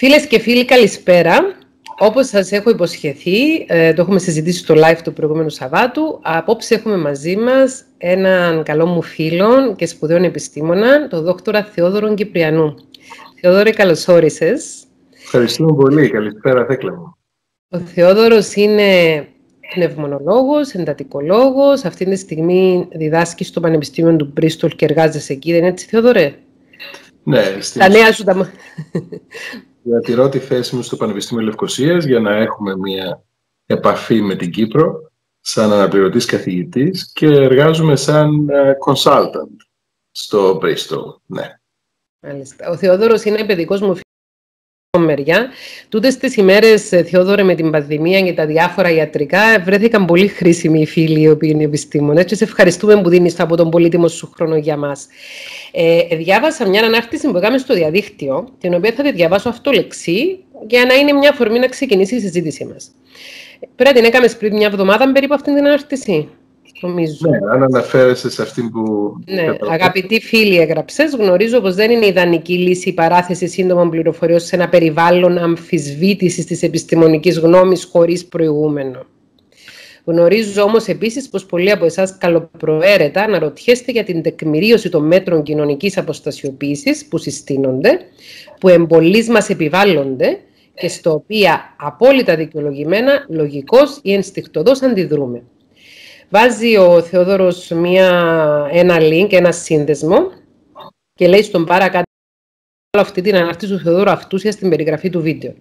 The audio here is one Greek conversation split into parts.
Φίλες και φίλοι, καλησπέρα. Όπως σας έχω υποσχεθεί, το έχουμε συζητήσει στο live του προηγούμενου Σαββάτου, απόψε έχουμε μαζί μας έναν καλό μου φίλο και σπουδαίο επιστήμονα, τον δόκτορα Θεόδωρο Κυπριανού. Θεόδωρε, καλώς όρισες. Ευχαριστούμε πολύ. Καλησπέρα, Θέκλα μου. Ο Θεόδωρος είναι πνευμονολόγος, εντατικολόγος. Αυτή τη στιγμή διδάσκει στο Πανεπιστήμιο του Μπρίστολ και εργάζεσαι εκεί, δεν είναι έτσι, Θεόδωρε? Ναι, τα νέα σου τα... Διατηρώ τη θέση μου στο Πανεπιστήμιο Λευκωσίας για να έχουμε μια επαφή με την Κύπρο σαν αναπληρωτής καθηγητής και εργάζομαι σαν consultant στο Bristol. Ναι. Μάλιστα. Ο Θεόδωρος είναι παιδικός μου φίλος μεριά. Τούτες τις ημέρες, Θεόδωρε, με την πανδημία και τα διάφορα ιατρικά, βρέθηκαν πολύ χρήσιμοι οι φίλοι οι οποίοι είναι επιστήμονες. Και σε ευχαριστούμε που δίνεις από τον πολύτιμο σου χρόνο για μας. Διάβασα μια ανάρτηση που έκαμε στο διαδίκτυο, την οποία θα τη διαβάσω αυτολεξή, για να είναι μια αφορμή να ξεκινήσει η συζήτησή μας. Πρέπει να την έκαμε πριν μια εβδομάδα περίπου αυτή την ανάρτηση. Νομίζω. Ναι, αν αναφέρεσαι σε αυτήν που... Ναι, αγαπητοί φίλοι, έγραψες, γνωρίζω πως δεν είναι ιδανική λύση η παράθεση σύντομων πληροφοριών σε ένα περιβάλλον αμφισβήτησης της επιστημονικής γνώμης χωρίς προηγούμενο. Γνωρίζω όμως επίσης πως πολλοί από εσάς καλοπροαίρετα αναρωτιέστε για την τεκμηρίωση των μέτρων κοινωνικής αποστασιοποίησης που συστήνονται, που εμπολείς μας επιβάλλονται και στο οποία απόλυτα δικαιολογημένα, λογικώς ή ενστικτωδώς αντιδρούμε. Βάζει ο Θεόδωρος ένα link, ένα σύνδεσμο και λέει στον παρακάτω αυτή την ανάρτηση του Θεόδωρου αυτούσια στην περιγραφή του βίντεο.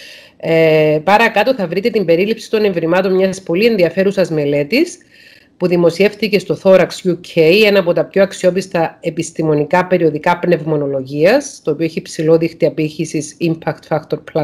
Παρακάτω θα βρείτε την περίληψη των ευρημάτων μιας πολύ ενδιαφέρουσας μελέτης που δημοσιεύτηκε στο Thorax UK, ένα από τα πιο αξιόπιστα επιστημονικά περιοδικά πνευμονολογίας, το οποίο έχει υψηλό δείκτη απήχησης Impact Factor +10.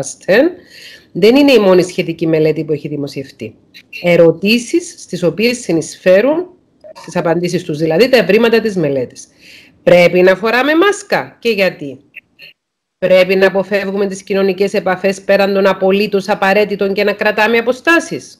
Δεν είναι η μόνη σχετική μελέτη που έχει δημοσιευτεί. Ερωτήσεις στις οποίες συνεισφέρουν στις απαντήσεις τους, δηλαδή τα ευρήματα της μελέτης. Πρέπει να φοράμε μάσκα και γιατί? Πρέπει να αποφεύγουμε τις κοινωνικές επαφές πέραν των απολύτως απαραίτητων και να κρατάμε αποστάσεις?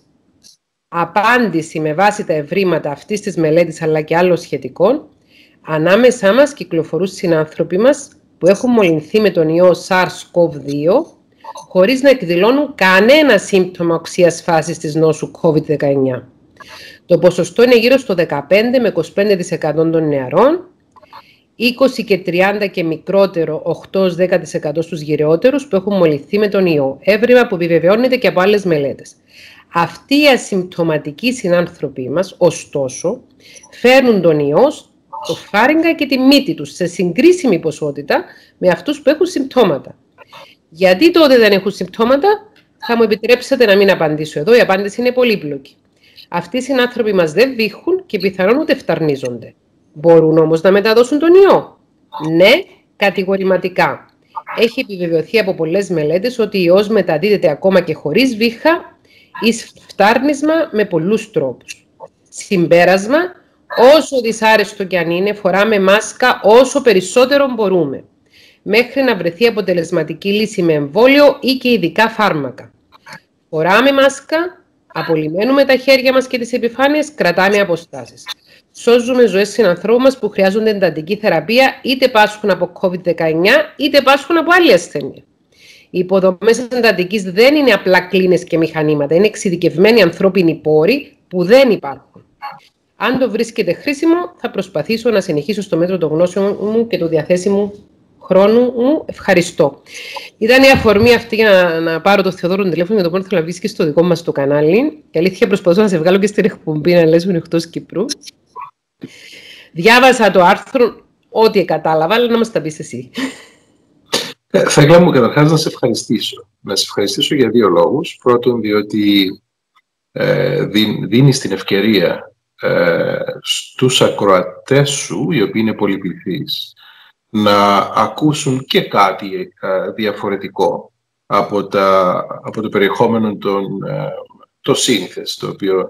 Απάντηση με βάση τα ευρήματα αυτής της μελέτης αλλά και άλλων σχετικών. Ανάμεσά μας κυκλοφορούν συνάνθρωποι μας που έχουν μολυνθεί με τον ιό SARS-CoV-2 χωρίς να εκδηλώνουν κανένα σύμπτωμα οξείας φάσης της νόσου COVID-19. Το ποσοστό είναι γύρω στο 15 με 25% των νεαρών, 20 και 30 και μικρότερο 8-10% στους γυρεότερους που έχουν μολυνθεί με τον ιό, έβριμα που επιβεβαιώνεται και από άλλες μελέτες. Αυτοί οι ασυμπτωματικοί συνάνθρωποι μας, ωστόσο, φέρνουν τον ιό, το φάριγγα και τη μύτη τους σε συγκρίσιμη ποσότητα με αυτούς που έχουν συμπτώματα. Γιατί τότε δεν έχουν συμπτώματα? Θα μου επιτρέψετε να μην απαντήσω εδώ, η απάντηση είναι πολύπλοκη. Αυτοί οι συνάνθρωποι μας δεν βήχουν και πιθανόν ούτε φταρνίζονται. Μπορούν όμως να μεταδώσουν τον ιό? Ναι, κατηγορηματικά. Έχει επιβεβαιωθεί από πολλές μελέτες ότι ο ιός μεταδίδεται ακόμα και χωρίς βήχα ή φτάρνισμα με πολλούς τρόπους. Συμπέρασμα, όσο δυσάρεστο κι αν είναι, φοράμε μάσκα όσο περισσότερο μπορούμε, μέχρι να βρεθεί αποτελεσματική λύση με εμβόλιο ή και ειδικά φάρμακα. Φοράμε μάσκα, απολυμμένουμε τα χέρια μας και τις επιφάνειες, κρατάμε αποστάσεις. Σώζουμε ζωές συνανθρώπων μας που χρειάζονται εντατική θεραπεία, είτε πάσχουν από COVID-19, είτε πάσχουν από άλλη ασθένεια. Οι υποδομές εντατικής δεν είναι απλά κλίνες και μηχανήματα, είναι εξειδικευμένοι ανθρώπινοι πόροι που δεν υπάρχουν. Αν το βρίσκετε χρήσιμο, θα προσπαθήσω να συνεχίσω στο μέτρο των γνώσεων μου και του διαθέσιμου χρόνου μου. Ευχαριστώ. Ήταν η αφορμή αυτή για να πάρω το Θεόδωρο τηλέφωνο για το πόνο θέλω να βγεις και στο δικό μας το κανάλι. Και αλήθεια προσπαθώ να σε βγάλω και στην εκπομπή να λες εκτός Κύπρου. Διάβασα το άρθρο, ό,τι κατάλαβα, αλλά να μας τα πεις εσύ. Θα ήθελα μου καταρχάς να σε ευχαριστήσω. Να σε ευχαριστήσω για δύο λόγους. Πρώτον, διότι δίνεις την ευκαιρία στους ακροατές σου, οι οποίοι είναι πολυπληθείς, να ακούσουν και κάτι διαφορετικό από το περιεχόμενο το σύνθεση, το οποίο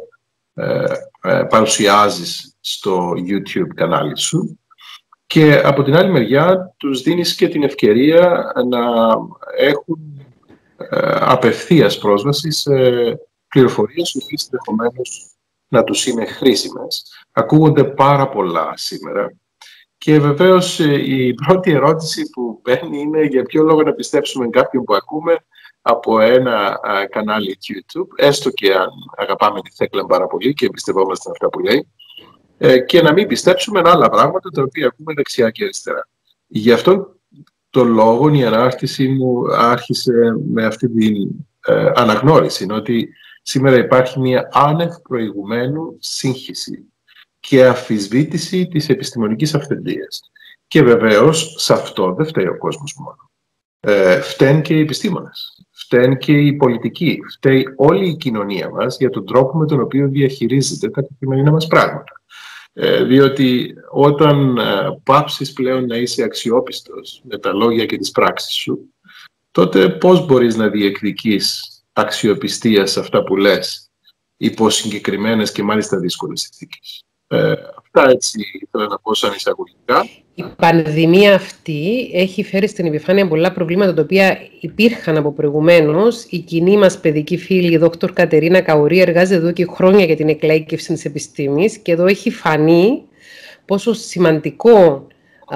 παρουσιάζεις στο YouTube κανάλι σου. Και από την άλλη μεριά τους δίνεις και την ευκαιρία να έχουν απευθείας πρόσβαση σε πληροφορίες που ενδεχομένως να τους είναι χρήσιμες. Ακούγονται πάρα πολλά σήμερα Και βεβαίως η πρώτη ερώτηση που μπαίνει είναι για ποιο λόγο να πιστέψουμε κάποιον που ακούμε από ένα κανάλι YouTube, έστω και αν αγαπάμε τη Θέκλα πάρα πολύ και εμπιστευόμαστε αυτά που λέει, και να μην πιστέψουμε άλλα πράγματα τα οποία ακούμε δεξιά και αριστερά. Γι' αυτόν τον λόγο η ανάρτηση μου άρχισε με αυτή την αναγνώριση, ότι σήμερα υπάρχει μια άνευ προηγουμένου σύγχυση και αμφισβήτηση της επιστημονικής αυθεντίας. Και βεβαίως σε αυτό δεν φταίει ο κόσμος μόνο. Φταίνουν και οι επιστήμονες, φταίνουν και οι πολιτικοί, φταίει όλη η κοινωνία μας για τον τρόπο με τον οποίο διαχειρίζεται τα καθημερινά μας πράγματα. Διότι όταν πάψεις πλέον να είσαι αξιόπιστος με τα λόγια και τις πράξεις σου, τότε πώς μπορείς να διεκδικείς αξιοπιστία σε αυτά που λες υπό συγκεκριμένες και μάλιστα δύσκολες συνθήκες. Αυτά έτσι ήθελα να πω σαν εισαγωγικά. Η πανδημία αυτή έχει φέρει στην επιφάνεια πολλά προβλήματα τα οποία υπήρχαν από προηγουμένως. Η κοινή μας παιδική φίλη, η Δόκτωρ Κατερίνα Καουρή, εργάζεται εδώ και χρόνια για την εκλαίκευση της επιστήμης και εδώ έχει φανεί πόσο σημαντικό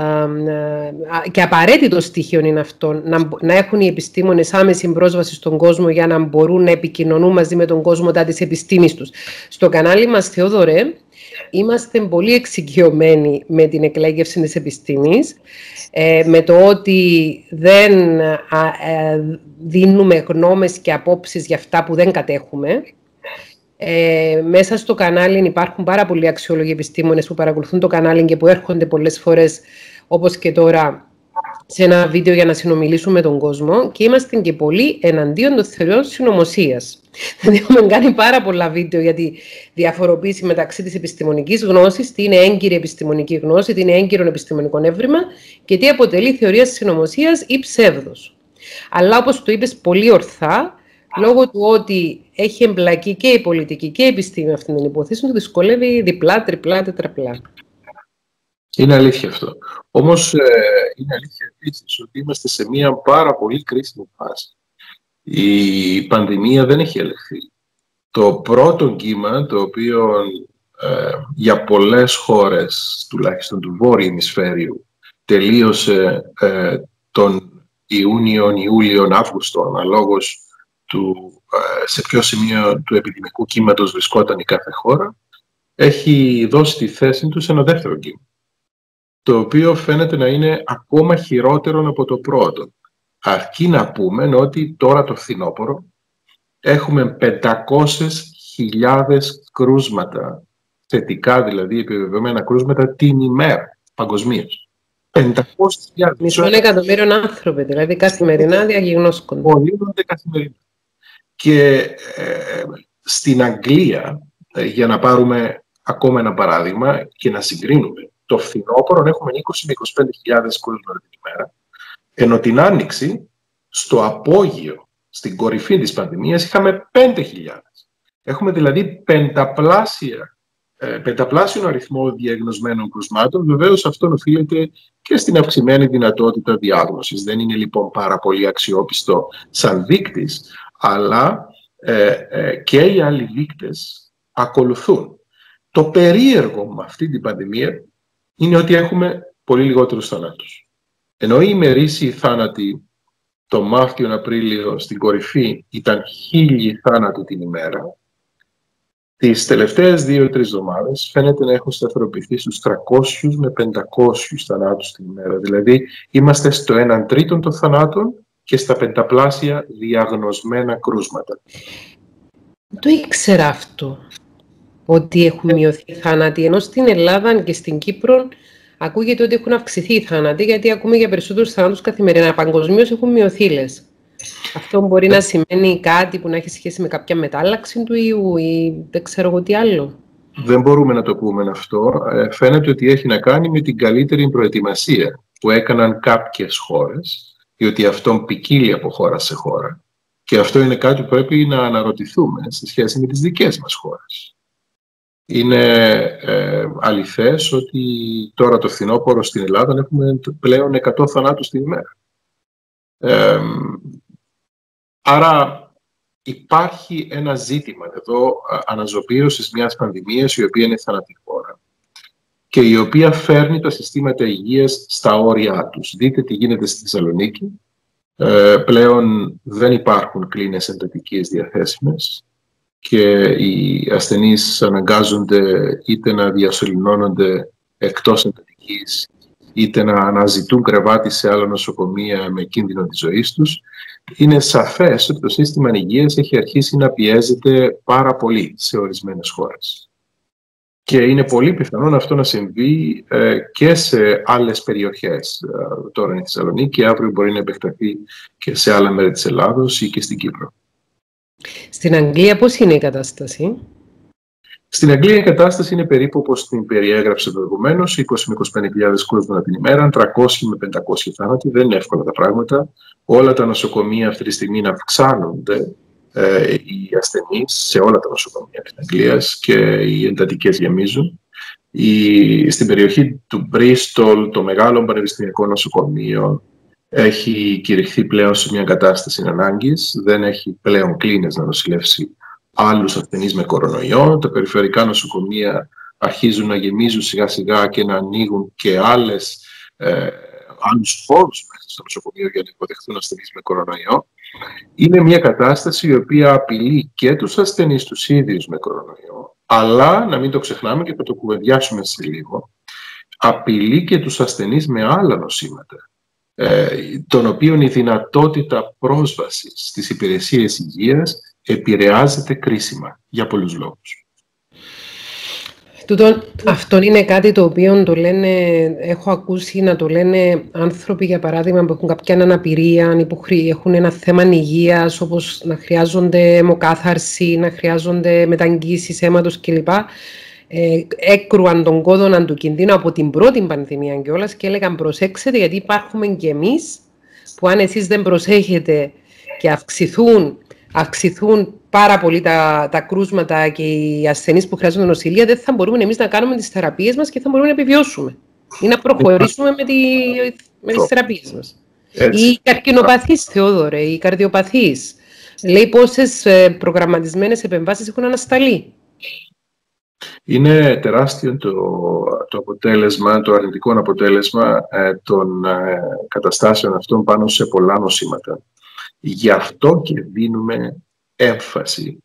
και απαραίτητο στοιχείο είναι αυτό, να έχουν οι επιστήμονες άμεση πρόσβαση στον κόσμο για να μπορούν να επικοινωνούν μαζί με τον κόσμο τα της επιστήμης τους. Στο κανάλι μας, Θεόδωρε, είμαστε πολύ εξοικειωμένοι με την εκλαίκευση της επιστήμης, με το ότι δεν δίνουμε γνώμες και απόψεις για αυτά που δεν κατέχουμε. Μέσα στο κανάλι υπάρχουν πάρα πολλοί αξιόλογοι επιστήμονες που παρακολουθούν το κανάλι και που έρχονται πολλές φορές, όπως και τώρα, σε ένα βίντεο για να συνομιλήσουμε με τον κόσμο, και είμαστε και πολύ εναντίον των θεωριών συνωμοσίας. Δηλαδή, έχουμε κάνει πάρα πολλά βίντεο για τη διαφοροποίηση μεταξύ της επιστημονικής γνώσης, τι είναι έγκυρη επιστημονική γνώση, τι είναι έγκυρο επιστημονικό έβριμα και τι αποτελεί θεωρία συνωμοσίας ή ψεύδος. Αλλά, όπως το είπες πολύ ορθά, λόγω του ότι έχει εμπλακεί και η πολιτική και η επιστήμη αυτήν την υπόθεση, του δυσκολεύει διπλά, τριπλά, τετραπλά. Είναι αλήθεια αυτό. Όμως είναι αλήθεια επίσης ότι είμαστε σε μια πάρα πολύ κρίσιμη φάση. Η πανδημία δεν έχει ελεγχθεί. Το πρώτο κύμα, το οποίο για πολλές χώρες, τουλάχιστον του βόρειου ημισφαίριου, τελείωσε τον Ιούλιο, Αύγουστο, αναλόγως σε ποιο σημείο του επιδημικού κύματος βρισκόταν η κάθε χώρα, έχει δώσει τη θέση του σε ένα δεύτερο κύμα, το οποίο φαίνεται να είναι ακόμα χειρότερο από το πρώτο. Αρκεί να πούμε ότι τώρα το φθινόπωρο έχουμε 500.000 κρούσματα, θετικά δηλαδή επιβεβαιωμένα κρούσματα την ημέρα παγκοσμίως. 500.000. Μισό εκατομμύριο άνθρωποι, δηλαδή καθημερινά διαγνώσκονται. Μολύνονται καθημερινά. Και στην Αγγλία, για να πάρουμε ακόμα ένα παράδειγμα και να συγκρίνουμε, το φθινόπωρο έχουμε 20 με 25.000 κρούσματα την ημέρα, ενώ την Άνοιξη, στο απόγειο, στην κορυφή της πανδημίας, είχαμε 5.000. Έχουμε δηλαδή πενταπλάσιο αριθμό διαγνωσμένων κρουσμάτων. Βεβαίως αυτό οφείλεται και στην αυξημένη δυνατότητα διάγνωσης. Δεν είναι λοιπόν πάρα πολύ αξιόπιστο σαν δείκτης, αλλά και οι άλλοι δείκτες ακολουθούν. Το περίεργο με αυτή την πανδημία είναι ότι έχουμε πολύ λιγότερους θανάτους. Ενώ οι ημερήσιοι θάνατοι το Μάρτιο-Απρίλιο στην κορυφή ήταν 1.000 θάνατοι την ημέρα, τις τελευταίες 2-3 εβδομάδες φαίνεται να έχουν σταθεροποιηθεί στους 300 με 500 θανάτους την ημέρα. Δηλαδή είμαστε στο 1/3 των θανάτων και στα πενταπλάσια διαγνωσμένα κρούσματα. Το ήξερα αυτό, ότι έχουν μειωθεί οι θάνατοι, ενώ στην Ελλάδα και στην Κύπρο ακούγεται ότι έχουν αυξηθεί οι θάνατοι, γιατί ακούμε για περισσότερους θανάτους καθημερινά. Παγκοσμίως έχουν μειωθεί, λες. Αυτό μπορεί να σημαίνει κάτι που να έχει σχέση με κάποια μετάλλαξη του ιού ή δεν ξέρω εγώ τι άλλο. Δεν μπορούμε να το πούμε αυτό. Φαίνεται ότι έχει να κάνει με την καλύτερη προετοιμασία που έκαναν κάποιες χώρες, διότι αυτό ποικίλει από χώρα σε χώρα. Και αυτό είναι κάτι που πρέπει να αναρωτηθούμε σε σχέση με τις δικές μας χώρες. Είναι αληθές ότι τώρα το φθινόπωρο στην Ελλάδα έχουμε πλέον 100 θανάτους την ημέρα. Άρα υπάρχει ένα ζήτημα εδώ αναζωπήρωσης μιας πανδημίας η οποία είναι θανατηφόρα. και η οποία φέρνει τα συστήματα υγείας στα όρια τους. Δείτε τι γίνεται στη Θεσσαλονίκη. Πλέον δεν υπάρχουν κλίνες εντατικής διαθέσιμες και οι ασθενείς αναγκάζονται είτε να διασωληνώνονται εκτός εντατικής, είτε να αναζητούν κρεβάτι σε άλλα νοσοκομεία με κίνδυνο της ζωής τους. Είναι σαφές ότι το σύστημα υγείας έχει αρχίσει να πιέζεται πάρα πολύ σε ορισμένες χώρες. Και είναι πολύ πιθανόν αυτό να συμβεί και σε άλλες περιοχές. Τώρα είναι η Θεσσαλονίκη, αύριο μπορεί να επεκταθεί και σε άλλα μέρη της Ελλάδος ή και στην Κύπρο. Στην Αγγλία πώς είναι η κατάσταση? Στην Αγγλία η κατάσταση είναι περίπου όπως την περιέγραψε προηγουμένως, 20 με 25.000 κρούσματα την ημέρα, 300 με 500 θάνατοι. Δεν είναι εύκολα τα πράγματα. Όλα τα νοσοκομεία αυτή τη στιγμή να αυξάνονται οι ασθενείς σε όλα τα νοσοκομεία της Αγγλίας και οι εντατικές γεμίζουν. Στην περιοχή του Μπρίστολ, το μεγάλο πανεπιστημιακό νοσοκομείο έχει κηρυχθεί πλέον σε μια κατάσταση ανάγκης. Δεν έχει πλέον κλίνες να νοσηλεύσει άλλους ασθενείς με κορονοϊό. Τα περιφερειακά νοσοκομεία αρχίζουν να γεμίζουν σιγά σιγά και να ανοίγουν και άλλους χώρους μέσα στο νοσοκομείο για να υποδεχθούν ασθενείς με κορονοϊό. Είναι μια κατάσταση η οποία απειλεί και τους ασθενείς τους ίδιους με κορονοϊό, αλλά, να μην το ξεχνάμε και θα το κουβεντιάσουμε σε λίγο, απειλεί και τους ασθενείς με άλλα νοσήματα, των οποίων η δυνατότητα πρόσβασης στις υπηρεσίες υγείας επηρεάζεται κρίσιμα για πολλούς λόγους. Αυτό είναι κάτι το οποίο το λένε, έχω ακούσει να το λένε άνθρωποι, για παράδειγμα, που έχουν κάποια αναπηρία, που έχουν ένα θέμα υγείας, όπως να χρειάζονται αιμοκάθαρση, να χρειάζονται μεταγγίσεις αίματος κλπ. Έκρουαν τον κόδωνα του κινδύνου από την πρώτη πανδημία κιόλας και έλεγαν προσέξτε, γιατί υπάρχουμε κι εμείς που αν εσείς δεν προσέχετε και αυξηθούν πάρα πολύ τα κρούσματα και οι ασθενείς που χρειάζονται νοσηλεία, δεν θα μπορούμε εμείς να κάνουμε τις θεραπείες μας και θα μπορούμε να επιβιώσουμε ή να προχωρήσουμε με τις θεραπείες μας. Οι καρκινοπαθείς, Θεόδωρε, οι καρδιοπαθείς, λέει πόσες προγραμματισμένες επεμβάσεις έχουν ανασταλεί. Είναι τεράστιο το αποτέλεσμα, το αρνητικό αποτέλεσμα των καταστάσεων αυτών πάνω σε πολλά νοσήματα. Γι' αυτό και δίνουμε έμφαση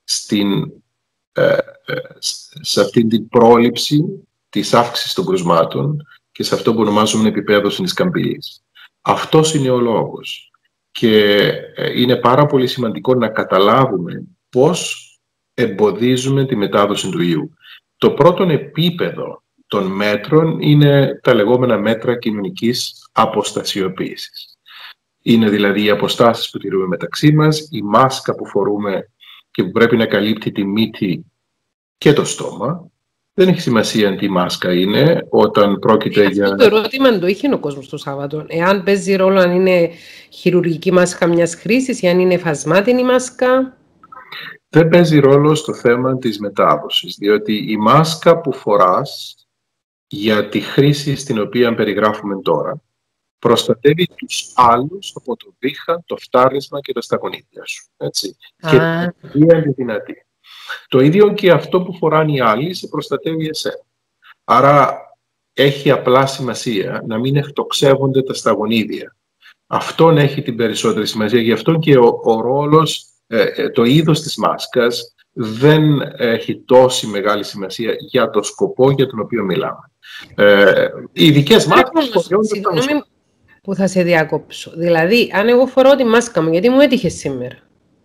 σε αυτή την πρόληψη της αύξησης των κρουσμάτων και σε αυτό που ονομάζουμε επιπέδωση της καμπύλης. Αυτός είναι ο λόγος. Και είναι πάρα πολύ σημαντικό να καταλάβουμε πώς εμποδίζουμε τη μετάδοση του ιού. Το πρώτο επίπεδο των μέτρων είναι τα λεγόμενα μέτρα κοινωνικής αποστασιοποίησης. Είναι δηλαδή οι αποστάσεις που τηρούμε μεταξύ μας, η μάσκα που φορούμε και που πρέπει να καλύπτει τη μύτη και το στόμα. Δεν έχει σημασία αν τι μάσκα είναι όταν πρόκειται για... Αυτό το ερώτημα το είχε ο κόσμος το Σάββατο. Εάν παίζει ρόλο αν είναι χειρουργική μάσκα μιας χρήσης ή αν είναι φασμάτινη μάσκα. Δεν παίζει ρόλο στο θέμα της μετάδοσης, διότι η μάσκα που φοράς για τη χρήση στην οποία περιγράφουμε τώρα προστατεύει τους άλλους από το βήχα, το φτάρισμα και τα σταγονίδια σου. Έτσι. Και είναι δυνατή. Το ίδιο και αυτό που φοράνε οι άλλοι σε προστατεύει εσένα. Άρα έχει απλά σημασία να μην εκτοξεύονται τα σταγονίδια. Αυτόν έχει την περισσότερη σημασία. Γι' αυτό και ο ρόλος, το είδος της μάσκας δεν έχει τόση μεγάλη σημασία για το σκοπό για τον οποίο μιλάμε. Οι ειδικές μάσκες... Συγγνώμη που θα σε διακόψω. Δηλαδή, αν εγώ φοράω τη μάσκα μου, γιατί μου έτυχε σήμερα.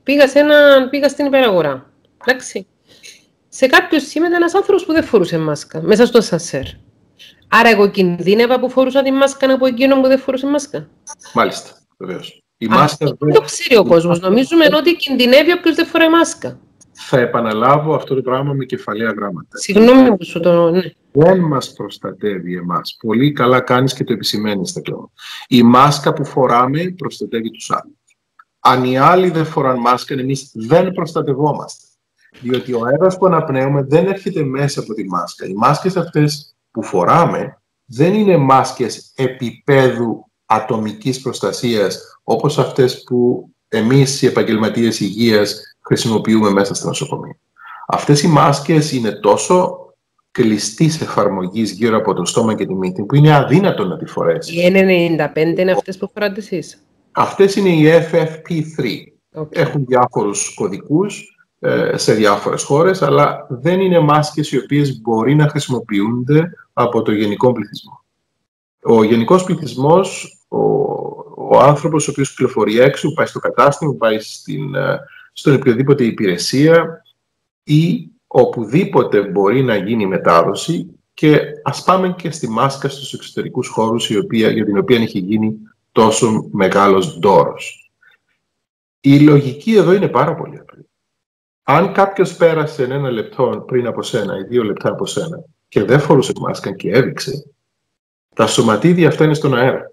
Πήγα στην υπεραγορά. Εντάξει. Σε κάποιο σήμερα ένας άνθρωπος που δεν φορούσε μάσκα, μέσα στο σασέρ. Άρα εγώ κινδύνευα που φορούσα τη μάσκα από εκείνον που δεν φορούσε μάσκα. Μάλιστα, βεβαίως. Η μάσκα δεν το ξέρει ο κόσμος. Νομίζουμε ότι κινδυνεύει όποιος δεν φοράει μάσκα. Θα επαναλάβω αυτό το πράγμα με κεφαλαία γράμματα. Συγγνώμη που σου το... Ναι. Δεν μας προστατεύει εμάς. Πολύ καλά κάνεις και το επισημαίνεις στα κλώμα. Η μάσκα που φοράμε προστατεύει τους άλλους. Αν οι άλλοι δεν φοράνε μάσκα, εμείς δεν προστατευόμαστε. Διότι ο αέρας που αναπνέουμε δεν έρχεται μέσα από τη μάσκα. Οι μάσκες αυτές που φοράμε δεν είναι μάσκες επίπεδου ατομικής προστασίας, όπως αυτές που εμείς οι επαγγελματίες υγείας χρησιμοποιούμε μέσα στα νοσοκομεία. Αυτές οι μάσκες είναι τόσο κλειστής εφαρμογής γύρω από το στόμα και τη μύτη, που είναι αδύνατο να τη φορέσεις. Οι N95 είναι αυτές που φοράτε εσείς? Αυτές είναι οι FFP3. Okay. Έχουν διάφορους κωδικούς σε διάφορες χώρες, αλλά δεν είναι μάσκες οι οποίες μπορεί να χρησιμοποιούνται από το γενικό πληθυσμό. Ο γενικός πληθυσμός, ο άνθρωπος ο οποίος κυκλοφορεί έξω, πάει στο κατάστημα, πάει στον οποιοδήποτε υπηρεσία ή οπουδήποτε μπορεί να γίνει μετάδοση, και ας πάμε και στη μάσκα στους εξωτερικούς χώρους για την οποία έχει γίνει τόσο μεγάλος ντόρος. Η λογική εδώ είναι πάρα πολύ απλή. Αν κάποιος πέρασε 1 λεπτό πριν από σένα ή 2 λεπτά από σένα και δεν φορούσε μάσκα και έδειξε, τα σωματίδια αυτά είναι στον αέρα.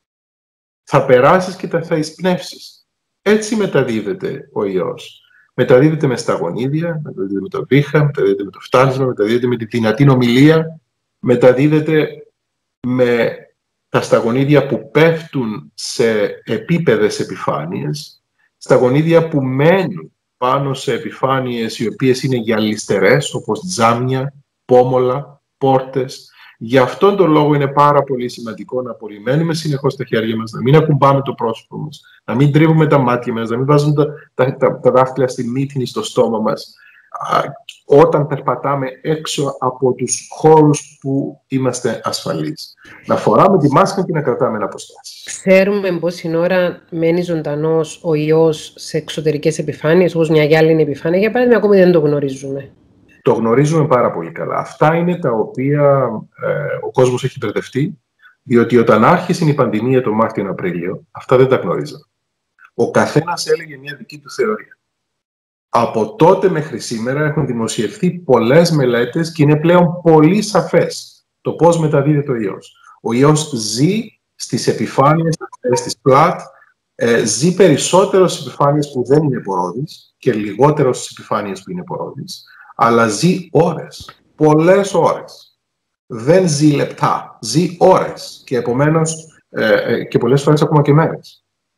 Θα περάσεις και θα εισπνεύσεις. Έτσι μεταδίδεται ο ιός. Μεταδίδεται με σταγονίδια, μεταδίδεται με το βήχα, μεταδίδεται με το φτάνισμα, μεταδίδεται με τη δυνατή ομιλία, μεταδίδεται με τα σταγονίδια που πέφτουν σε επίπεδες επιφάνειες, σταγονίδια που μένουν πάνω σε επιφάνειες οι οποίες είναι γυαλιστερές, όπως τζάμια, πόμολα, πόρτες. Γι' αυτόν τον λόγο είναι πάρα πολύ σημαντικό να απολυμμένουμε συνεχώς τα χέρια μας, να μην ακουμπάμε το πρόσωπο μας, να μην τρίβουμε τα μάτια μας, να μην βάζουμε τα δάχτυλα στη μύτη ή στο στόμα μας όταν περπατάμε έξω από τους χώρους που είμαστε ασφαλείς. Να φοράμε τη μάσκα και να κρατάμε αποστάσεις. Ξέρουμε πόση ώρα μένει ζωντανός ο ιός σε εξωτερικές επιφάνειες, όπως μια γυάλινη επιφάνεια, για παράδειγμα, ακόμη δεν το γνωρίζουμε? Το γνωρίζουμε πάρα πολύ καλά. Αυτά είναι τα οποία ο κόσμος έχει μπερδευτεί, διότι όταν άρχισε η πανδημία το Μάρτιο-Απρίλιο, αυτά δεν τα γνωρίζαμε. Ο καθένας έλεγε μια δική του θεωρία. Από τότε μέχρι σήμερα έχουν δημοσιευθεί πολλές μελέτες και είναι πλέον πολύ σαφές το πώς μεταδίδεται ο ιός. Ο ιός ζει στις επιφάνειες της πλάτ, ζει περισσότερο στις επιφάνειες που δεν είναι πορώδεις και λιγότερο στις επιφάνειες που είναι πορώδεις, αλλά ζει ώρες, πολλές ώρες. Δεν ζει λεπτά, ζει ώρες και επομένως και πολλές φορές ακόμα και μέρες.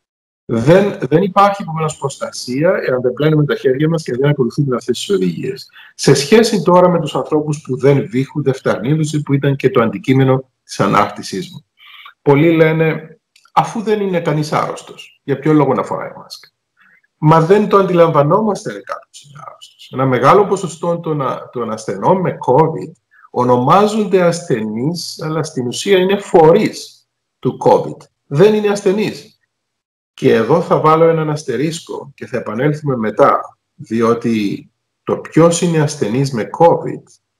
Δεν υπάρχει επομένως προστασία εάν δεν πλένουμε τα χέρια μας και δεν ακολουθούμε αυτές τις οδηγίες. Σε σχέση τώρα με τους ανθρώπους που δεν βήχουν, δεν φταρνίζουν, που ήταν και το αντικείμενο της ανάρτησής μου. Πολλοί λένε, αφού δεν είναι κανείς άρρωστος, για ποιο λόγο να φοράει μάσκα? Μα δεν το αντιλαμβανόμαστε κάποιος είναι άρρωστος. Ένα μεγάλο ποσοστό των ασθενών με COVID ονομάζονται ασθενείς, αλλά στην ουσία είναι φορείς του COVID. Δεν είναι ασθενείς. Και εδώ θα βάλω έναν αστερίσκο και θα επανέλθουμε μετά, διότι το ποιος είναι ασθενής με COVID,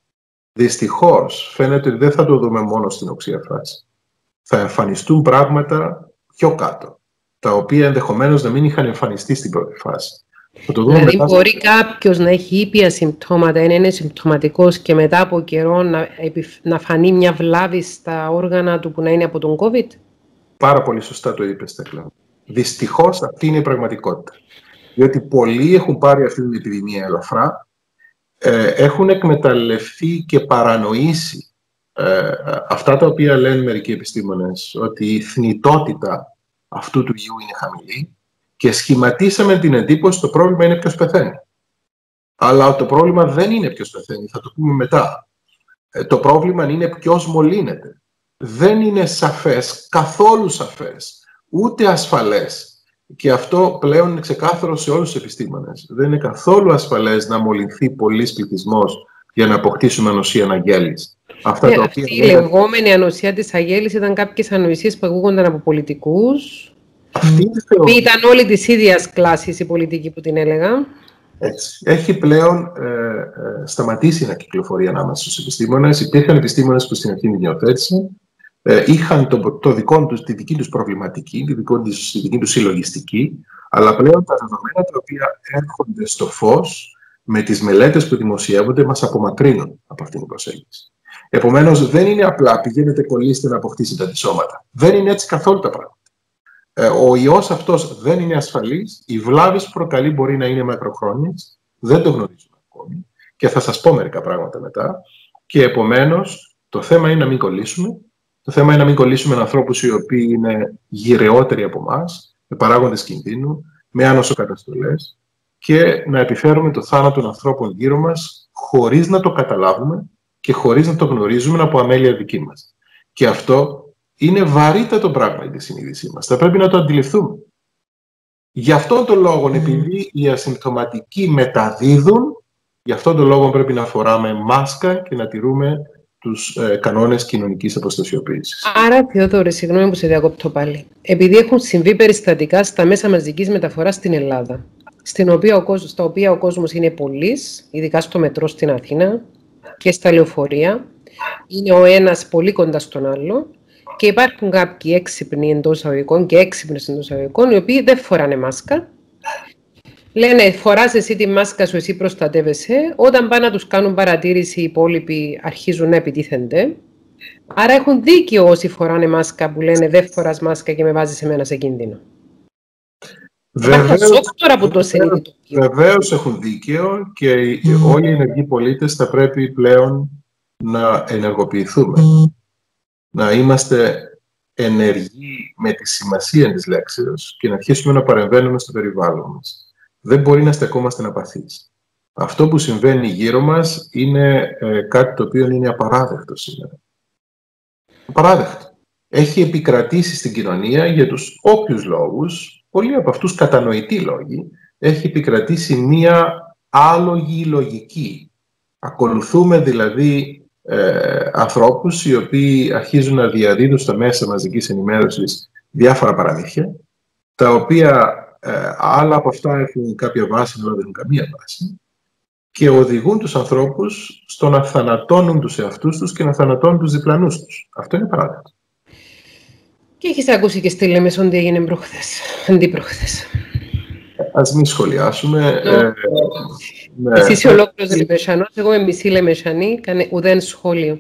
δυστυχώς φαίνεται ότι δεν θα το δούμε μόνο στην οξία φάση. Θα εμφανιστούν πράγματα πιο κάτω, τα οποία ενδεχομένως να μην είχαν εμφανιστεί στην πρώτη φάση. Δηλαδή μπορεί κάποιος να έχει ήπια συμπτώματα, είναι συμπτωματικός και μετά από καιρό να φανεί μια βλάβη στα όργανα του που να είναι από τον COVID? Πάρα πολύ σωστά το είπες, Τέκλα. Δυστυχώς αυτή είναι η πραγματικότητα. Διότι πολλοί έχουν πάρει αυτή την επιδημία ελαφρά, έχουν εκμεταλλευτεί και παρανοήσει αυτά τα οποία λένε μερικοί επιστήμονες, ότι η θνητότητα αυτού του ιού είναι χαμηλή, και σχηματίσαμε την εντύπωση το πρόβλημα είναι ποιος πεθαίνει. Αλλά το πρόβλημα δεν είναι ποιος πεθαίνει, θα το πούμε μετά. Το πρόβλημα είναι ποιος μολύνεται. Δεν είναι σαφές, καθόλου σαφές, ούτε ασφαλές. Και αυτό πλέον είναι ξεκάθαρο σε όλους τους επιστήμονες. Δεν είναι καθόλου ασφαλές να μολυνθεί πολύς πληθυσμός για να αποκτήσουμε ανοσία αναγγέλης. Αυτή η λεγόμενη ανοσία της αγέλης ήταν κάποιες ανοησίες που ακούγονταν από πολιτικούς. Ήταν όλοι της ίδιας κλάσης οι πολιτικοί που την έλεγαν. Έτσι. Έχει πλέον σταματήσει να κυκλοφορεί ανάμεσα στους επιστήμονες. Υπήρχαν επιστήμονες που στην αρχή την υιοθέτησαν. Είχαν τη δική τους προβληματική, τη δική τους συλλογιστική, αλλά πλέον τα δεδομένα τα οποία έρχονται στο φως με τις μελέτες που δημοσιεύονται μας απομακρύνουν από αυτήν την προσέγγιση. Επομένως, δεν είναι απλά πηγαίνετε κολλήστε να αποκτήσετε αντισώματα. Δεν είναι έτσι καθόλου τα πράγματα. Ο ιός αυτός δεν είναι ασφαλής, οι βλάβες που προκαλεί μπορεί να είναι μακροχρόνιες, δεν το γνωρίζουμε ακόμη και θα σας πω μερικά πράγματα μετά. Και επομένως, το θέμα είναι να μην κολλήσουμε. Το θέμα είναι να μην κολλήσουμε με ανθρώπους οι οποίοι είναι γυρεότεροι από εμάς, με παράγοντες κινδύνου, με άνοσοκαταστολές και να επιφέρουμε το θάνατο των ανθρώπων γύρω μας χωρίς να το καταλάβουμε και χωρίς να το γνωρίζουμε από αμέλεια δική μας. Και αυτό είναι βαρύτατο πράγμα για τη συνείδησή μας. Θα πρέπει να το αντιληφθούμε. Γι' αυτόν τον λόγο, επειδή οι ασυμπτωματικοί μεταδίδουν, γι' αυτόν τον λόγο πρέπει να φοράμε μάσκα και να τηρούμε τους κανόνες κοινωνικής αποστασιοποίησης. Άρα, Θεόδωρε, συγγνώμη που σε διακόπτω πάλι. Επειδή έχουν συμβεί περιστατικά στα μέσα μαζικής μεταφοράς στην Ελλάδα, στα οποία ο κόσμος είναι πολύς, ειδικά στο μετρό στην Αθήνα και στα λεωφορεία, είναι ο ένας πολύ κοντά στον άλλο, και υπάρχουν κάποιοι έξυπνοι εντός εισαγωγικών και έξυπνες εντός εισαγωγικών, οι οποίοι δεν φοράνε μάσκα. Λένε, φοράς εσύ τη μάσκα σου, εσύ προστατεύεσαι. Όταν πάνε να τους κάνουν παρατήρηση, οι υπόλοιποι αρχίζουν να επιτίθενται. Άρα έχουν δίκιο όσοι φοράνε μάσκα που λένε δεν φοράς μάσκα και με βάζεις εμένα σε κίνδυνο. Βεβαίως έχουν δίκαιο και όλοι οι ενεργοί πολίτες θα πρέπει πλέον να ενεργοποιηθούμε. Να είμαστε ενεργοί με τη σημασία της λέξεως και να αρχίσουμε να παρεμβαίνουμε στο περιβάλλον μας. Δεν μπορεί να στεκόμαστε απαθείς. Αυτό που συμβαίνει γύρω μας είναι κάτι το οποίο είναι απαράδεκτο σήμερα. Απαράδεκτο. Έχει επικρατήσει στην κοινωνία για τους όποιους λόγους, πολλοί από αυτούς κατανοητοί λόγοι, έχει επικρατήσει μία άλογη λογική. Ακολουθούμε δηλαδή ανθρώπους οι οποίοι αρχίζουν να διαδίδουν στα μέσα μαζικής ενημέρωσης διάφορα παραμύθια, τα οποία άλλα από αυτά έχουν κάποια βάση, αλλά δεν έχουν καμία βάση, και οδηγούν τους ανθρώπους στο να θανατώνουν τους εαυτούς τους και να θανατώνουν τους διπλανούς τους. Αυτό είναι παράδειγμα. Και έχεις ακούσει και στη Λεμεσόν τι έγινε προχθές, αντίπροχθες. Ας μην σχολιάσουμε. Εσύ είσαι ολόκληρος Λεμεσανός, εγώ είμαι μισή Λεμεσανή, ουδέν σχόλιο.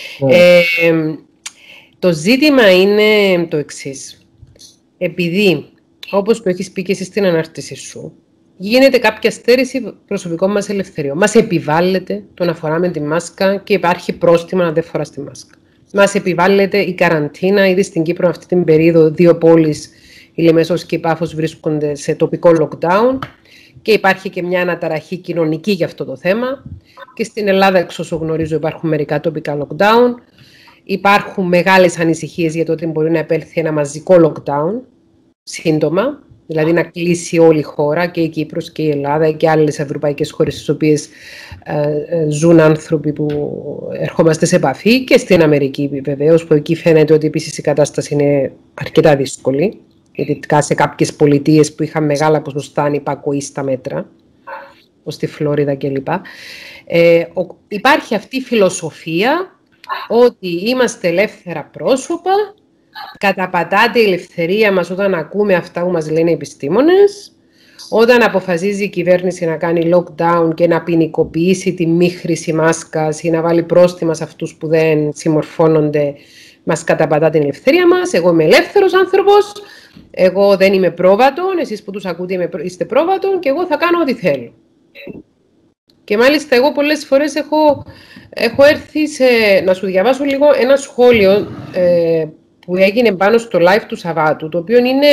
Το ζήτημα είναι το εξής. Επειδή, όπως το έχεις πει και εσύ στην ανάρτηση σου, γίνεται κάποια στέρηση προσωπικών μας ελευθεριών. Μας επιβάλλεται το να φοράμε τη μάσκα και υπάρχει πρόστιμα να δεν φοράς τη μάσκα. Μας επιβάλλεται η καραντίνα. Ήδη στην Κύπρο αυτή την περίοδο 2 πόλεις, η Λεμεσός και η Πάφος, βρίσκονται σε τοπικό lockdown και υπάρχει και μια αναταραχή κοινωνική για αυτό το θέμα. Και στην Ελλάδα, εξ όσο γνωρίζω, υπάρχουν μερικά τοπικά lockdown. Υπάρχουν μεγάλες ανησυχίες για το ότι μπορεί να επέλθει ένα μαζικό lockdown σύντομα, δηλαδή να κλείσει όλη η χώρα, και η Κύπρος και η Ελλάδα και άλλες ευρωπαϊκές χώρες στις οποίες ζουν άνθρωποι που ερχόμαστε σε επαφή, και στην Αμερική βεβαίως, που εκεί φαίνεται ότι επίσης η κατάσταση είναι αρκετά δύσκολη, ειδικά σε κάποιες πολιτείες που είχαν μεγάλα ποσοστά ανυπακοή στα μέτρα, όπως στη Φλόριδα κλπ. Υπάρχει αυτή η φιλοσοφία ότι είμαστε ελεύθερα πρόσωπα, καταπατάται η ελευθερία μας όταν ακούμε αυτά που μας λένε οι επιστήμονες, όταν αποφασίζει η κυβέρνηση να κάνει lockdown και να ποινικοποιήσει τη μη χρήση μάσκας ή να βάλει πρόστιμα σε αυτούς που δεν συμμορφώνονται, μας καταπατά την ελευθερία μας. Εγώ είμαι ελεύθερος άνθρωπος, εγώ δεν είμαι πρόβατον, εσείς που τους ακούτε είστε πρόβατον και εγώ θα κάνω ό,τι θέλω. Και μάλιστα εγώ πολλές φορές έχω έρθει να σου διαβάσω λίγο ένα σχόλιο που έγινε πάνω στο live του Σαββάτου, το οποίο είναι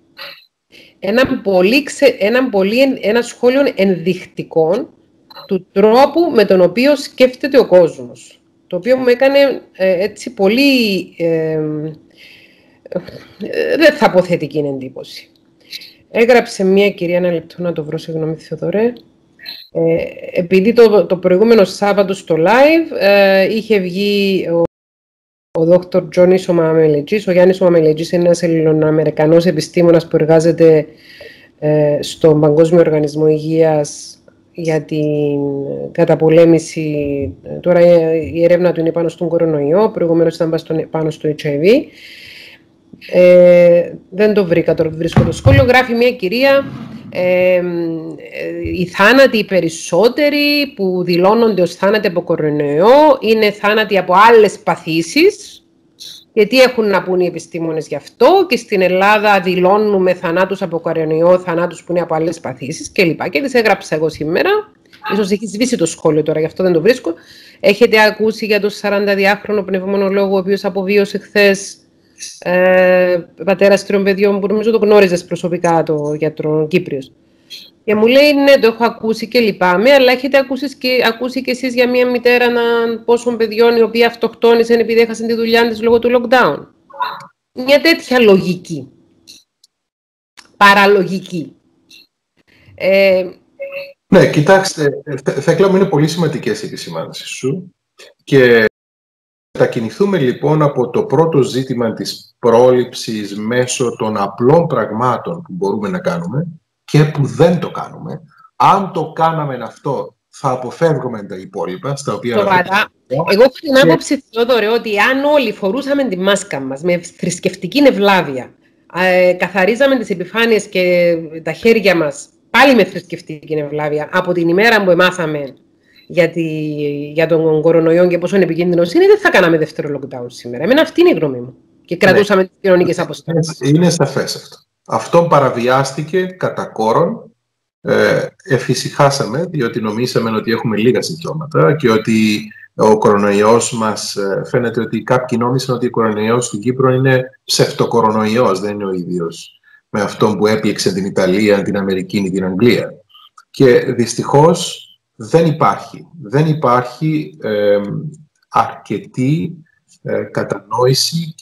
ένα σχόλιο ενδεικτικό του τρόπου με τον οποίο σκέφτεται ο κόσμος, το οποίο μου έκανε έτσι πολύ δεν θα πω θετική εντύπωση. Έγραψε μια κυρία, ένα λεπτό να το βρω, συγγνώμη Θεοδωρέ, επειδή το προηγούμενο Σάββατο στο live είχε βγει ο Δόκτωρ Τζόνις ο Μαμελετζής. Ο Γιάννης ο Μαμελετζής είναι ένας Ελληνοαμερικανός επιστήμονας που εργάζεται στον Παγκόσμιο Οργανισμό Υγείας για την καταπολέμηση. Τώρα η έρευνα του είναι πάνω στον κορονοϊό, προηγουμένως ήταν πάνω στο HIV. Δεν το βρήκα, τώρα βρίσκω το σχόλιο. Γράφει μια κυρία, οι θάνατοι οι περισσότεροι που δηλώνονται ως θάνατοι από κορονοϊό είναι θάνατοι από άλλες παθήσεις, γιατί έχουν να πούν οι επιστήμονες γι' αυτό, και στην Ελλάδα δηλώνουμε θανάτους από κορονοϊό, θανάτους που είναι από άλλες παθήσεις κλπ. Και τις έγραψα εγώ σήμερα. Ίσως έχει σβήσει το σχόλιο τώρα, γι' αυτό δεν το βρίσκω. Έχετε ακούσει για τον 42χρονο πνευμονολόγο, ο οποίος αποβίωσε χθες, πατέρας 3 παιδιών, που νομίζω το γνώριζες προσωπικά, το γιατρό Κύπριος. Και μου λέει, ναι, το έχω ακούσει και λυπάμαι, αλλά έχετε ακούσει και εσείς για μια μητέρα πόσων παιδιών η οποία αυτοκτόνησαν επειδή έχασαν τη δουλειά της λόγω του lockdown. Μια τέτοια λογική. Παραλογική. Ναι, κοιτάξτε, θα κλαίω, είναι πολύ σημαντικές οι επισημάνσεις σου και θα κινηθούμε λοιπόν από το πρώτο ζήτημα της πρόληψης μέσω των απλών πραγμάτων που μπορούμε να κάνουμε και που δεν το κάνουμε. Αν το κάναμε αυτό, θα αποφεύγουμε τα υπόλοιπα, στα οποία... Εγώ έχω την άποψη, Θεόδωρε, ότι αν όλοι φορούσαμε τη μάσκα μας με θρησκευτική ευλάβεια, καθαρίζαμε τις επιφάνειες και τα χέρια μας πάλι με θρησκευτική ευλάβεια, από την ημέρα που εμάθαμε για τον κορονοϊό και πόσο επικίνδυνος είναι, δεν θα κάναμε δεύτερο lockdown σήμερα. Εμένα αυτή είναι η γνώμη μου. Και κρατούσαμε τις κοινωνικές αποστάσεις. Είναι σαφές αυτό. Αυτό παραβιάστηκε κατά κόρον. Εφησυχάσαμε, διότι νομίσαμε ότι έχουμε λίγα συμπτώματα και ότι ο κορονοϊός μας, φαίνεται ότι κάποιοι νόμισαν ότι ο κορονοϊός στην Κύπρο είναι ψευτοκορονοϊός, δεν είναι ο ίδιος με αυτόν που έπιεξε την Ιταλία, την Αμερική ή την Αγγλία. Και δυστυχώς δεν υπάρχει αρκετή κατανόηση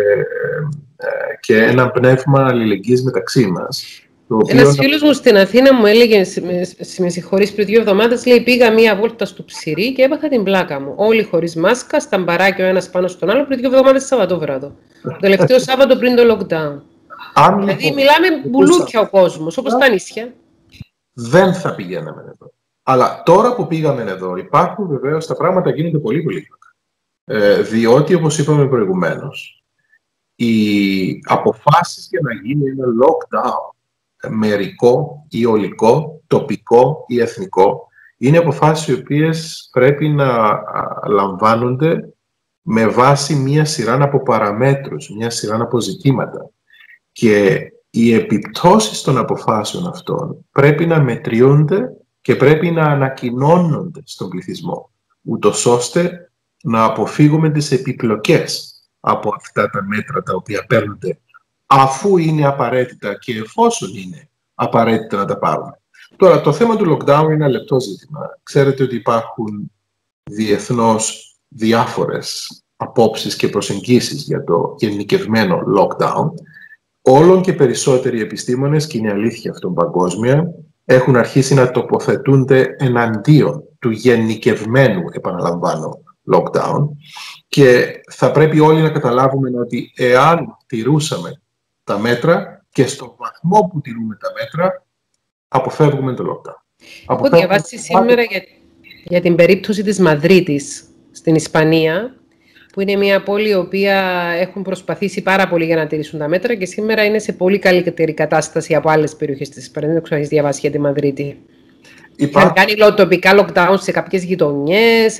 και ένα πνεύμα αλληλεγγύης μεταξύ μας. Ένας φίλος μου στην Αθήνα μου έλεγε, με συγχωρείς, πριν 2 εβδομάδες, λέει, πήγα μία βόλτα στο Ψηρή και έπαθα την πλάκα μου. Όλοι χωρίς μάσκα, στα μπαράκια ο ένας πάνω στον άλλο, πριν 2 εβδομάδες Σαββατόβραδο. Το τελευταίο Σάββατο πριν το lockdown. Δηλαδή μιλάμε μπουλούκια ο κόσμος, όπως τα νησιά. Δεν θα πηγαίναμε εδώ. Αλλά τώρα που πήγαμε εδώ, υπάρχουν βεβαίως, τα πράγματα γίνονται πολύ πολύπλοκα. Διότι, όπως είπαμε προηγουμένως, οι αποφάσεις για να γίνει ένα lockdown, μερικό ή ολικό, τοπικό ή εθνικό, είναι αποφάσεις οι οποίες πρέπει να λαμβάνονται με βάση μία σειρά από παραμέτρους, μία σειρά από ζητήματα. Και οι επιπτώσεις των αποφάσεων αυτών πρέπει να μετριούνται και πρέπει να ανακοινώνονται στον πληθυσμό, ούτως ώστε να αποφύγουμε τις επιπλοκές από αυτά τα μέτρα τα οποία παίρνονται, αφού είναι απαραίτητα και εφόσον είναι απαραίτητα να τα πάρουμε. Τώρα, το θέμα του lockdown είναι ένα λεπτό ζήτημα. Ξέρετε ότι υπάρχουν διεθνώς διάφορες απόψεις και προσεγγίσεις για το γενικευμένο lockdown. Όλων και περισσότεροι επιστήμονες, και είναι αλήθεια αυτό παγκόσμια, έχουν αρχίσει να τοποθετούνται εναντίον του γενικευμένου, επαναλαμβάνω, lockdown. Και θα πρέπει όλοι να καταλάβουμε ότι εάν τηρούσαμε τα μέτρα και στον βαθμό που τηρούμε τα μέτρα, αποφεύγουμε το lockdown. Έχω διαβάσει σήμερα για την περίπτωση της Μαδρίτης στην Ισπανία, που είναι μια πόλη η οποία έχουν προσπαθήσει πάρα πολύ για να τηρήσουν τα μέτρα και σήμερα είναι σε πολύ καλύτερη κατάσταση από άλλες περιοχές της Ισπανίας. Δεν ξέρω αν έχεις διαβάσει για τη Μαδρίτη. Είχαν κάνει τοπικά lockdown σε κάποιες γειτονιές,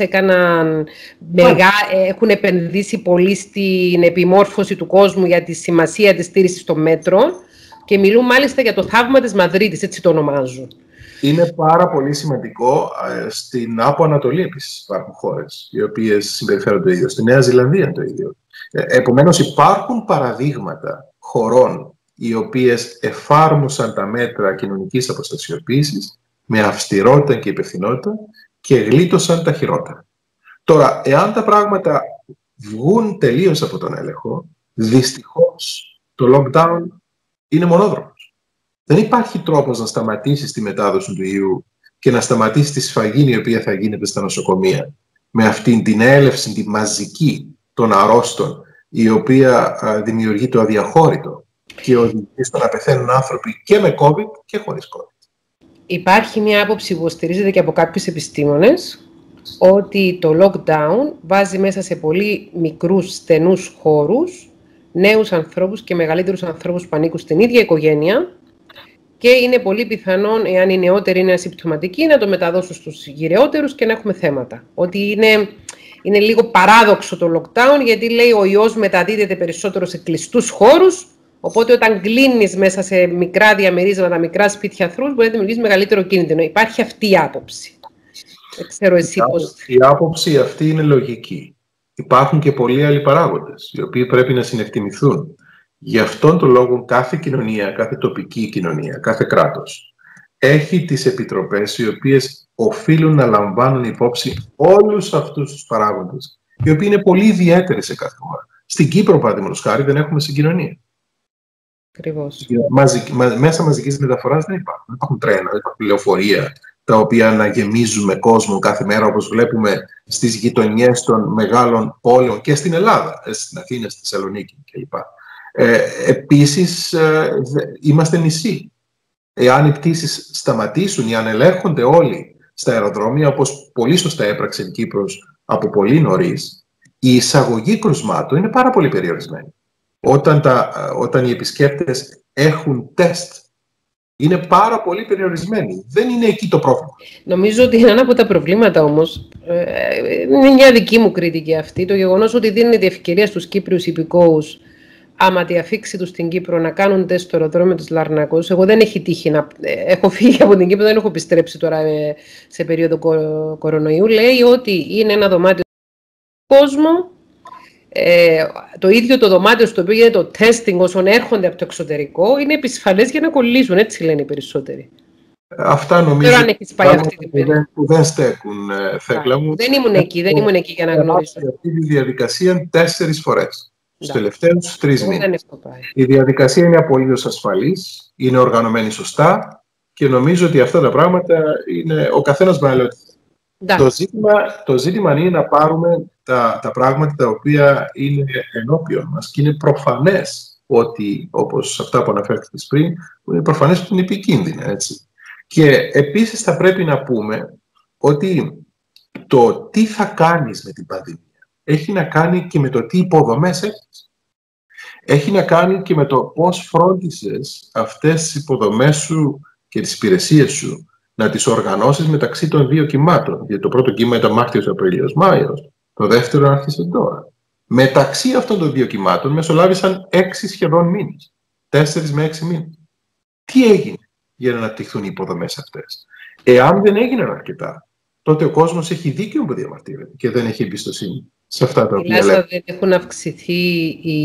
έχουν επενδύσει πολύ στην επιμόρφωση του κόσμου για τη σημασία της τήρησης των μέτρων και μιλούν μάλιστα για το θαύμα της Μαδρίτης, έτσι το ονομάζουν. Είναι πάρα πολύ σημαντικό. Στην Άπο Ανατολή επίσης υπάρχουν χώρες οι οποίες συμπεριφέρονται το ίδιο. Στη Νέα Ζηλανδία το ίδιο. Επομένως υπάρχουν παραδείγματα χωρών οι οποίες εφάρμοσαν τα μέτρα κοινωνικής αποστασιοποίησης με αυστηρότητα και υπευθυνότητα και γλίτωσαν τα χειρότερα. Τώρα, εάν τα πράγματα βγουν τελείως από τον έλεγχο, δυστυχώς το lockdown είναι μονόδρομος. Δεν υπάρχει τρόπος να σταματήσεις τη μετάδοση του ιού και να σταματήσεις τη σφαγή η οποία θα γίνεται στα νοσοκομεία με αυτήν την έλευση, τη μαζική των αρρώστων, η οποία δημιουργεί το αδιαχώρητο και οδηγεί στο να πεθαίνουν άνθρωποι και με COVID και χωρίς COVID. Υπάρχει μια άποψη που στηρίζεται και από κάποιους επιστήμονες ότι το lockdown βάζει μέσα σε πολύ μικρούς στενούς χώρους νέους ανθρώπους και μεγαλύτερους ανθρώπους που ανήκουν στην ίδια οικογένεια και είναι πολύ πιθανόν, εάν οι νεότεροι είναι ασυμπτωματικοί, να το μεταδώσουν στους γυραιότερους και να έχουμε θέματα. Ότι είναι λίγο παράδοξο το lockdown, γιατί λέει ο ιός μεταδίδεται περισσότερο σε κλειστούς χώρους, οπότε όταν κλείνεις μέσα σε μικρά διαμερίσματα, μικρά σπίτια ανθρώπους, μπορεί να δημιουργήσει μεγαλύτερο κίνδυνο. Υπάρχει αυτή η άποψη. Δεν ξέρω εσύ πώς. Η άποψη αυτή είναι λογική. Υπάρχουν και πολλοί άλλοι παράγοντες, οι οποίοι πρέπει να συνεκτιμηθούν. Γι' αυτόν τον λόγο κάθε κοινωνία, κάθε τοπική κοινωνία, κάθε κράτος έχει τις επιτροπές οι οποίες οφείλουν να λαμβάνουν υπόψη όλους αυτούς τους παράγοντες, οι οποίοι είναι πολύ ιδιαίτεροι σε κάθε χώρα. Στην Κύπρο, παραδείγματος χάρη, δεν έχουμε συγκοινωνία. Ακριβώς. Μέσα μαζικής μεταφοράς δεν υπάρχουν. Δεν υπάρχουν τρένα, δεν υπάρχουν λεωφορεία, τα οποία να γεμίζουν με κόσμο κάθε μέρα, όπως βλέπουμε στις γειτονιές των μεγάλων πόλεων και στην Ελλάδα, στην Αθήνα, στη Θεσσαλονίκη κλπ. Επίσης, είμαστε νησί. Εάν οι πτήσεις σταματήσουν ή αν ελέγχονται όλοι στα αεροδρόμια, όπως πολύ σωστά έπραξε η Κύπρος από πολύ νωρίς, η εισαγωγή κρουσμάτων είναι πάρα πολύ περιορισμένη. Όταν οι επισκέπτες έχουν τεστ, είναι πάρα πολύ περιορισμένοι. Δεν είναι εκεί το πρόβλημα. Νομίζω ότι ένα από τα προβλήματα όμως, είναι μια δική μου κριτική αυτή, το γεγονός ότι δίνεται ευκαιρία στους Κύπριους υπηκόους, άμα τη αφήξει τους στην Κύπρο, να κάνουν τεστ στο αεροδρόμιο της Λαρνακός. Εγώ δεν έχει τύχει να... Έχω φύγει από την Κύπρο, δεν έχω επιστρέψει τώρα σε περίοδο κορονοϊού. Λέει ότι είναι ένα δωμάτιο κόσμο. Το ίδιο το δωμάτιο στο οποίο γίνεται το testing όσων έρχονται από το εξωτερικό είναι επισφαλές για να κολλήσουν, έτσι λένε οι περισσότεροι. Αυτά νομίζω αν έχεις πάει αυτή την περίοδο. που δεν στέκουν, Θέκλα μου. Δεν ήμουν εκεί για να γνωρίσω. Αυτή τη διαδικασία 4 φορές. Στους τελευταίους 3 μήνες. Η διαδικασία είναι απολύτως ασφαλής, είναι οργανωμένη σωστά και νομίζω ότι αυτά τα πράγματα είναι ο καθένας μάλλον. Το ζήτημα είναι να πάρουμε τα πράγματα τα οποία είναι ενώπιον μας και είναι προφανές ότι, όπως αυτά που αναφέρθηκες πριν, είναι προφανές ότι είναι επικίνδυνα, έτσι. Και επίσης θα πρέπει να πούμε ότι το τι θα κάνεις με την πανδημία έχει να κάνει και με το τι υποδομές έχεις. Έχει να κάνει και με το πώς φρόντισες αυτές τις υποδομές σου και τις υπηρεσίες σου να τις οργανώσεις μεταξύ των δύο κυμάτων. Γιατί το πρώτο κύμα ήταν Μάρτιος, Απρίλιος, Μάιος. Το δεύτερο άρχισε τώρα. Μεταξύ αυτών των δύο κυμάτων μεσολάβησαν 6 σχεδόν μήνες. 4 με 6 μήνες. Τι έγινε για να αναπτυχθούν οι υποδομές αυτές? Εάν δεν έγιναν αρκετά, τότε ο κόσμος έχει δίκιο που διαμαρτύρεται και δεν έχει εμπιστοσύνη σε αυτά τα οποία λέμε. Δεν έχουν αυξηθεί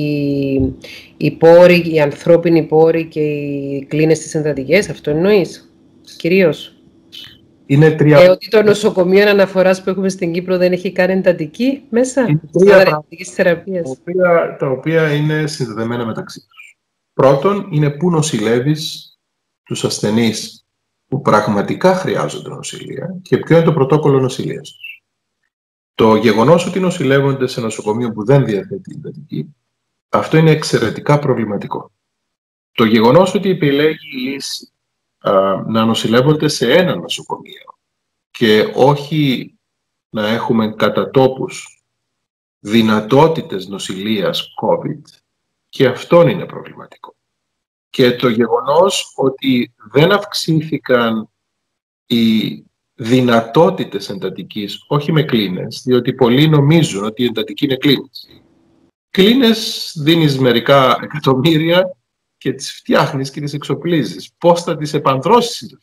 οι πόροι, οι ανθρώπινοι πόροι και οι κλίνες στις εντατικές, αυτό εννοείς κυρίως? Είναι ότι το νοσοκομείο αναφοράς που έχουμε στην Κύπρο δεν έχει καν εντατική μέσα? Είναι 3 θεραπείας. Τα οποία είναι συνδεδεμένα μεταξύ τους. Πρώτον, είναι πού νοσηλεύεις τους ασθενείς που πραγματικά χρειάζονται νοσηλεία και ποιο είναι το πρωτόκολλο νοσηλείας τους. Το γεγονός ότι νοσηλεύονται σε νοσοκομείο που δεν διαθέτει εντατική, αυτό είναι εξαιρετικά προβληματικό. Το γεγονός ότι επιλέγει η λύση να νοσηλεύονται σε ένα νοσοκομείο και όχι να έχουμε κατά τόπους δυνατότητες νοσηλείας COVID, και αυτό είναι προβληματικό. Και το γεγονός ότι δεν αυξήθηκαν οι δυνατότητες εντατικής, όχι με κλίνες, διότι πολλοί νομίζουν ότι η εντατική είναι κλίνες. Κλίνες δίνεις μερικά εκατομμύρια και τις φτιάχνεις και τις εξοπλίζεις. Πώς θα τις επανδρώσεις?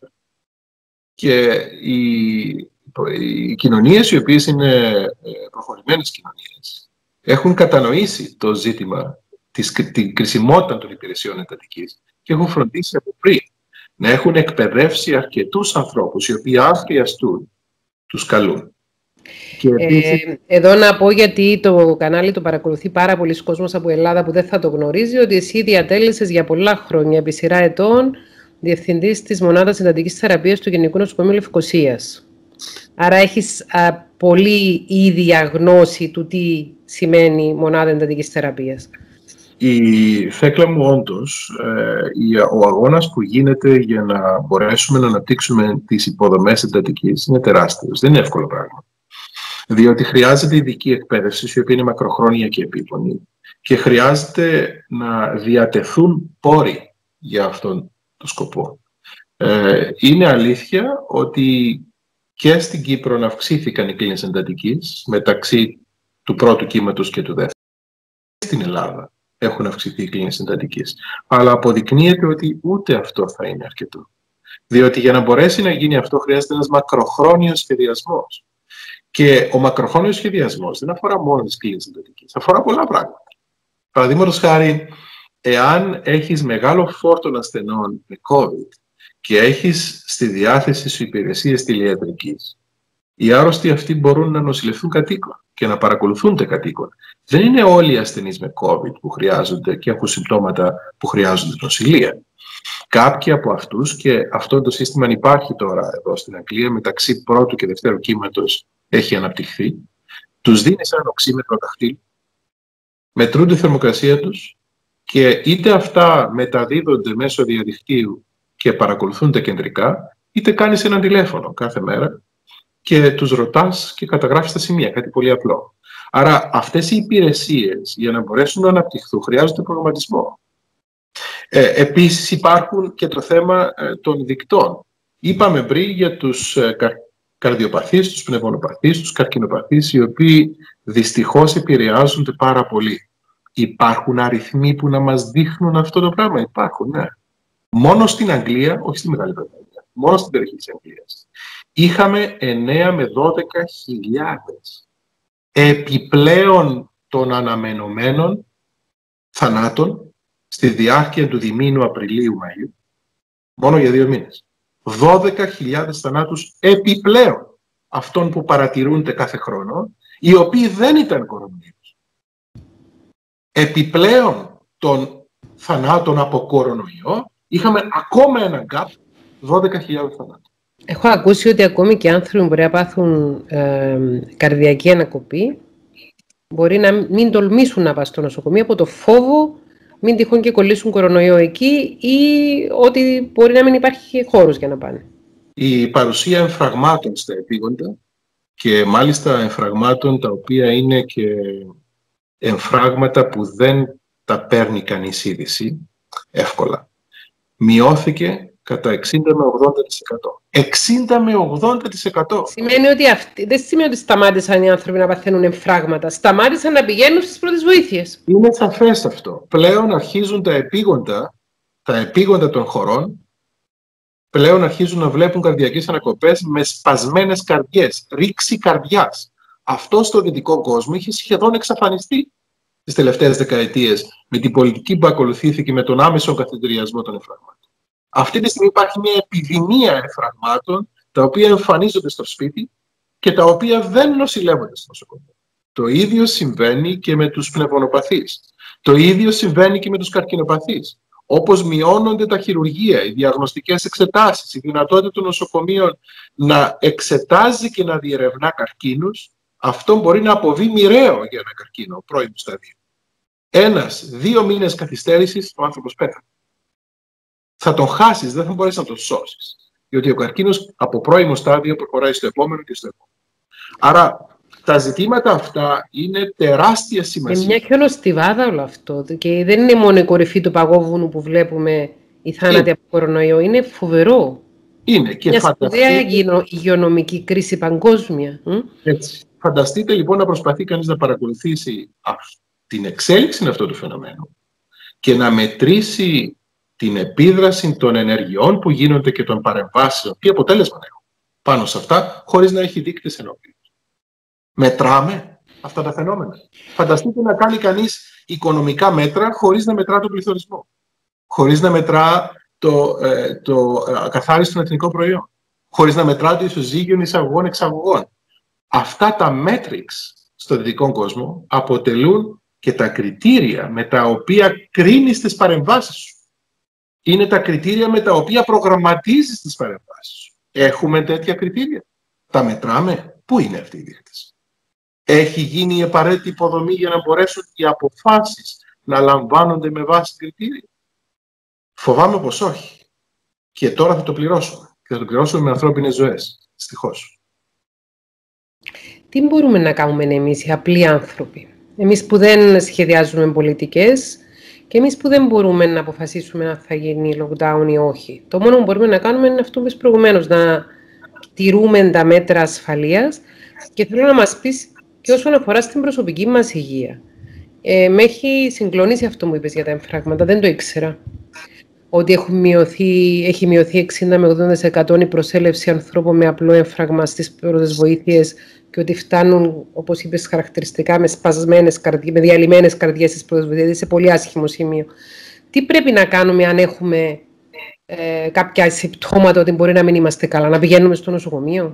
Και οι κοινωνίες οι οποίες είναι προχωρημένες κοινωνίες έχουν κατανοήσει το ζήτημα, την κρισιμότητα των υπηρεσιών εντατικής και έχουν φροντίσει από πριν να έχουν εκπαιδεύσει αρκετούς ανθρώπους οι οποίοι αν χρειαστούν τους καλούν. Και εδώ να πω, γιατί το κανάλι το παρακολουθεί πάρα πολλοί κόσμος από Ελλάδα που δεν θα το γνωρίζει, ότι εσύ διατέλεσες για πολλά χρόνια, επί σειρά ετών, διευθυντής της Μονάδας Εντατικής Θεραπείας του Γενικού Νοσοκομείου Λευκωσίας. Άρα έχεις πολύ ίδια γνώση του τι σημαίνει Μονάδα Εντατικής Θεραπείας. Η Θέκλα μου, όντως, ο αγώνας που γίνεται για να μπορέσουμε να αναπτύξουμε τις υποδομές εντατικής είναι τεράστιος. Δεν είναι εύκολο πράγμα. Διότι χρειάζεται ειδική εκπαίδευση, η οποία είναι μακροχρόνια και επίπονη, και χρειάζεται να διατεθούν πόροι για αυτόν τον σκοπό. Είναι αλήθεια ότι και στην Κύπρο αυξήθηκαν οι κλίνες εντατικής μεταξύ του πρώτου κύματος και του δεύτερου. Στην Ελλάδα έχουν αυξηθεί οι κλίνες εντατικής. Αλλά αποδεικνύεται ότι ούτε αυτό θα είναι αρκετό. Διότι για να μπορέσει να γίνει αυτό χρειάζεται ένας μακροχρόνιος σχεδιασμός. Και ο μακροχρόνιος σχεδιασμός δεν αφορά μόνο τις κλίνες εντατικής, αφορά πολλά πράγματα. Παραδείγματος χάρη, εάν έχεις μεγάλο φόρτο ασθενών με COVID και έχεις στη διάθεση σου υπηρεσίες τηλιατρικής, οι άρρωστοι αυτοί μπορούν να νοσηλευτούν κατοίκον και να παρακολουθούνται κατοίκον. Δεν είναι όλοι οι ασθενείς με COVID που χρειάζονται και έχουν συμπτώματα που χρειάζονται νοσηλεία. Κάποιοι από αυτούς, και αυτό το σύστημα υπάρχει τώρα εδώ στην Αγγλία, μεταξύ πρώτου και δευτέρου κύματος έχει αναπτυχθεί, τους δίνεις ένα οξύμετρο δαχτύλου, μετρούν τη θερμοκρασία τους και είτε αυτά μεταδίδονται μέσω διαδικτύου και παρακολουθούνται κεντρικά, είτε κάνεις ένα τηλέφωνο κάθε μέρα και τους ρωτάς και καταγράφεις τα σημεία, κάτι πολύ απλό. Άρα αυτές οι υπηρεσίες για να μπορέσουν να αναπτυχθούν χρειάζονται προγραμματισμό. Επίσης υπάρχουν και το θέμα των δικτών. Είπαμε πριν για τους καρδιοπαθείς, τους πνευμονοπαθείς, τους καρκινοπαθείς, οι οποίοι δυστυχώς επηρεάζονται πάρα πολύ. Υπάρχουν αριθμοί που να μας δείχνουν αυτό το πράγμα? Υπάρχουν, ναι. Μόνο στην Αγγλία, όχι στη Μεγάλη Βρετανία, μόνο στην περιοχή της Αγγλίας, είχαμε 9 με 12.000 επιπλέον των αναμενωμένων θανάτων στη διάρκεια του διμήνου Απριλίου-Μαΐου, μόνο για 2 μήνες. 12.000 θανάτους επιπλέον αυτών που παρατηρούνται κάθε χρόνο, οι οποίοι δεν ήταν κορονοϊός. Επιπλέον των θανάτων από κορονοϊό, είχαμε ακόμα ένα gap 12.000 θανάτων. Έχω ακούσει ότι ακόμη και άνθρωποι μπορεί να πάθουν καρδιακή ανακοπή, μπορεί να μην τολμήσουν να πάνε στο νοσοκομείο από το φόβο μην τυχόν και κολλήσουν κορονοϊό εκεί ή ότι μπορεί να μην υπάρχει χώρος για να πάνε. Η παρουσία εμφραγμάτων στα επίγοντα και μάλιστα εμφραγμάτων τα οποία είναι και εμφράγματα που δεν τα παίρνει κανείς είδηση εύκολα, μειώθηκε κατά 60 με 80%. 60 με 80%. Σημαίνει ότι δεν σημαίνει ότι σταμάτησαν οι άνθρωποι να παθαίνουν εμφράγματα. Σταμάτησαν να πηγαίνουν στις πρώτες βοήθειες. Είναι σαφές αυτό. Πλέον αρχίζουν τα επίγοντα των χωρών, πλέον αρχίζουν να βλέπουν καρδιακές ανακοπές με σπασμένες καρδιές, ρήξη καρδιάς. Αυτό στο δυτικό κόσμο είχε σχεδόν εξαφανιστεί τις τελευταίες δεκαετίες με την πολιτική που ακολουθήθηκε με τον άμεσο καθεντριασμό των εμφραγμάτων. Αυτή τη στιγμή υπάρχει μια επιδημία εμφραγμάτων τα οποία εμφανίζονται στο σπίτι και τα οποία δεν νοσηλεύονται στο νοσοκομείο. Το ίδιο συμβαίνει και με τους πνευμονοπαθείς. Το ίδιο συμβαίνει και με τους καρκινοπαθείς. Όπως μειώνονται τα χειρουργεία, οι διαγνωστικές εξετάσεις, η δυνατότητα των νοσοκομείων να εξετάζει και να διερευνά καρκίνους, αυτό μπορεί να αποβεί μοιραίο για ένα καρκίνο πρώιμου σταδίου. 1-2 μήνες καθυστέρησης, ο άνθρωπος πέθανε. Θα τον χάσεις, δεν θα μπορέσεις να τον σώσεις. Διότι ο καρκίνος από πρώιμο στάδιο προχωράει στο επόμενο και στο επόμενο. Άρα τα ζητήματα αυτά είναι τεράστια σημασία. Είναι μια χιονοστιβάδα όλο αυτό. Και δεν είναι μόνο η κορυφή του παγόβουνου που βλέπουμε οι θάνατοι από κορονοϊό. Είναι φοβερό. Είναι και μια σπουδαία υγειονομική κρίση παγκόσμια. Έτσι. Φανταστείτε λοιπόν να προσπαθεί κανείς να παρακολουθήσει την εξέλιξη αυτού του φαινομένου και να μετρήσει την επίδραση των ενεργειών που γίνονται και των παρεμβάσεων, τι αποτέλεσμα έχουν πάνω σε αυτά, χωρίς να έχει δείκτες ενώπιον. Μετράμε αυτά τα φαινόμενα. Φανταστείτε να κάνει κανείς οικονομικά μέτρα χωρίς να μετρά τον πληθωρισμό, χωρίς να μετρά το ακαθάριστο εθνικό προϊόν, χωρίς να μετρά το ισοζύγιο εισαγωγών-εξαγωγών. Αυτά τα metrics στο δυτικό κόσμο αποτελούν και τα κριτήρια με τα οποία κρίνεις τις παρεμβάσεις σου. Είναι τα κριτήρια με τα οποία προγραμματίζεις τις παρεμβάσεις σου. Έχουμε τέτοια κριτήρια? Τα μετράμε? Πού είναι αυτή η δίκτυση? Έχει γίνει η απαραίτητη υποδομή για να μπορέσουν οι αποφάσεις να λαμβάνονται με βάση κριτήρια? Φοβάμαι πως όχι. Και τώρα θα το πληρώσουμε. Και θα το πληρώσουμε με ανθρώπινες ζωές. Δυστυχώς. Τι μπορούμε να κάνουμε εμείς οι απλοί άνθρωποι? Εμείς που δεν σχεδιάζουμε πολιτικές και εμείς που δεν μπορούμε να αποφασίσουμε αν θα γίνει lockdown ή όχι. Το μόνο που μπορούμε να κάνουμε είναι αυτό που είπες προηγουμένως, να τηρούμε τα μέτρα ασφαλείας. Και θέλω να μας πεις και όσον αφορά στην προσωπική μας υγεία. Με έχει συγκλονίσει αυτό που είπες για τα εμφράγματα, δεν το ήξερα. Ότι έχει μειωθεί 60 με 80% η προσέλευση ανθρώπων με απλό έμφραγμα στις πρώτες βοήθειες και ότι φτάνουν, όπως είπες χαρακτηριστικά, με σπασμένες καρδιές, με διαλυμένες καρδιές στις πρώτες βοήθειες, σε πολύ άσχημο σημείο. Τι πρέπει να κάνουμε αν έχουμε κάποια συμπτώματα ότι μπορεί να μην είμαστε καλά, να πηγαίνουμε στο νοσοκομείο?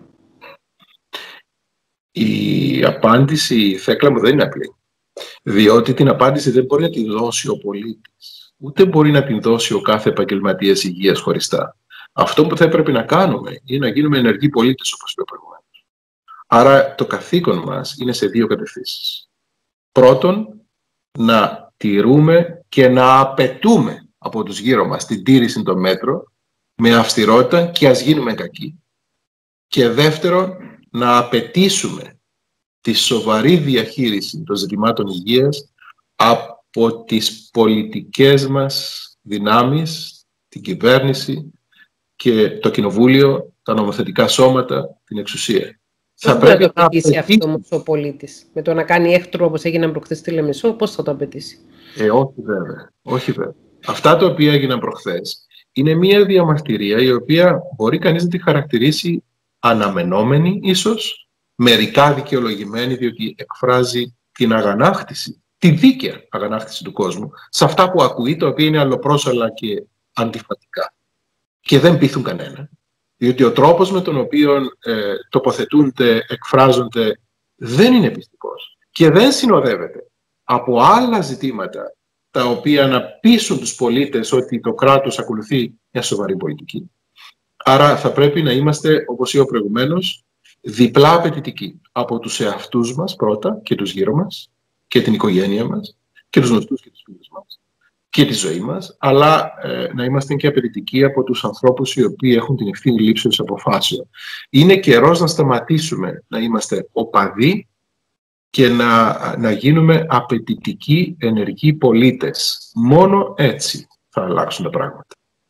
Η απάντηση, Θέκλα μου, δεν είναι απλή. Διότι την απάντηση δεν μπορεί να την δώσει ο πολίτης. Ούτε μπορεί να την δώσει ο κάθε επαγγελματίας υγείας χωριστά. Αυτό που θα έπρεπε να κάνουμε είναι να γίνουμε ενεργοί πολίτες, όπως είπα προηγουμένως. Άρα το καθήκον μας είναι σε δύο κατευθύνσεις. Πρώτον, να τηρούμε και να απαιτούμε από τους γύρω μας την τήρηση των μέτρων με αυστηρότητα και ας γίνουμε κακοί. Και δεύτερον, να απαιτήσουμε τη σοβαρή διαχείριση των ζητημάτων υγείας από τις πολιτικές μας δυνάμεις, την κυβέρνηση και το κοινοβούλιο, τα νομοθετικά σώματα, την εξουσία. Θα πρέπει να το απαιτήσει αυτό όμως ο πολίτης? Με το να κάνει έκτρο όπως έγιναν προχθές στη Λεμεσό, πώς θα το απαιτήσει? Όχι βέβαια. Όχι βέβαια. Αυτά τα οποία έγιναν προχθές είναι μια διαμαρτυρία η οποία μπορεί κανείς να τη χαρακτηρίσει αναμενόμενη ίσως, μερικά δικαιολογημένη, διότι εκφράζει την αγανάκτηση, τη δίκαια αγανάκτηση του κόσμου, σε αυτά που ακούει, τα οποία είναι αλλοπρόσαλα και αντιφατικά. Και δεν πείθουν κανένα. Διότι ο τρόπος με τον οποίο τοποθετούνται, εκφράζονται, δεν είναι πιστικός και δεν συνοδεύεται από άλλα ζητήματα τα οποία να πείσουν τους πολίτες ότι το κράτος ακολουθεί μια σοβαρή πολιτική. Άρα θα πρέπει να είμαστε, όπως είπα προηγουμένως, διπλά απαιτητικοί από τους εαυτούς μας πρώτα και τους γύρω μας και την οικογένεια μας και τους γνωστούς και τους φίλους μας και τη ζωή μας, αλλά να είμαστε και απαιτητικοί από τους ανθρώπους οι οποίοι έχουν την ευθύνη λήψης αποφάσεων. Είναι καιρός να σταματήσουμε να είμαστε οπαδοί και να γίνουμε απαιτητικοί ενεργοί πολίτες. Μόνο έτσι θα αλλάξουν τα πράγματα.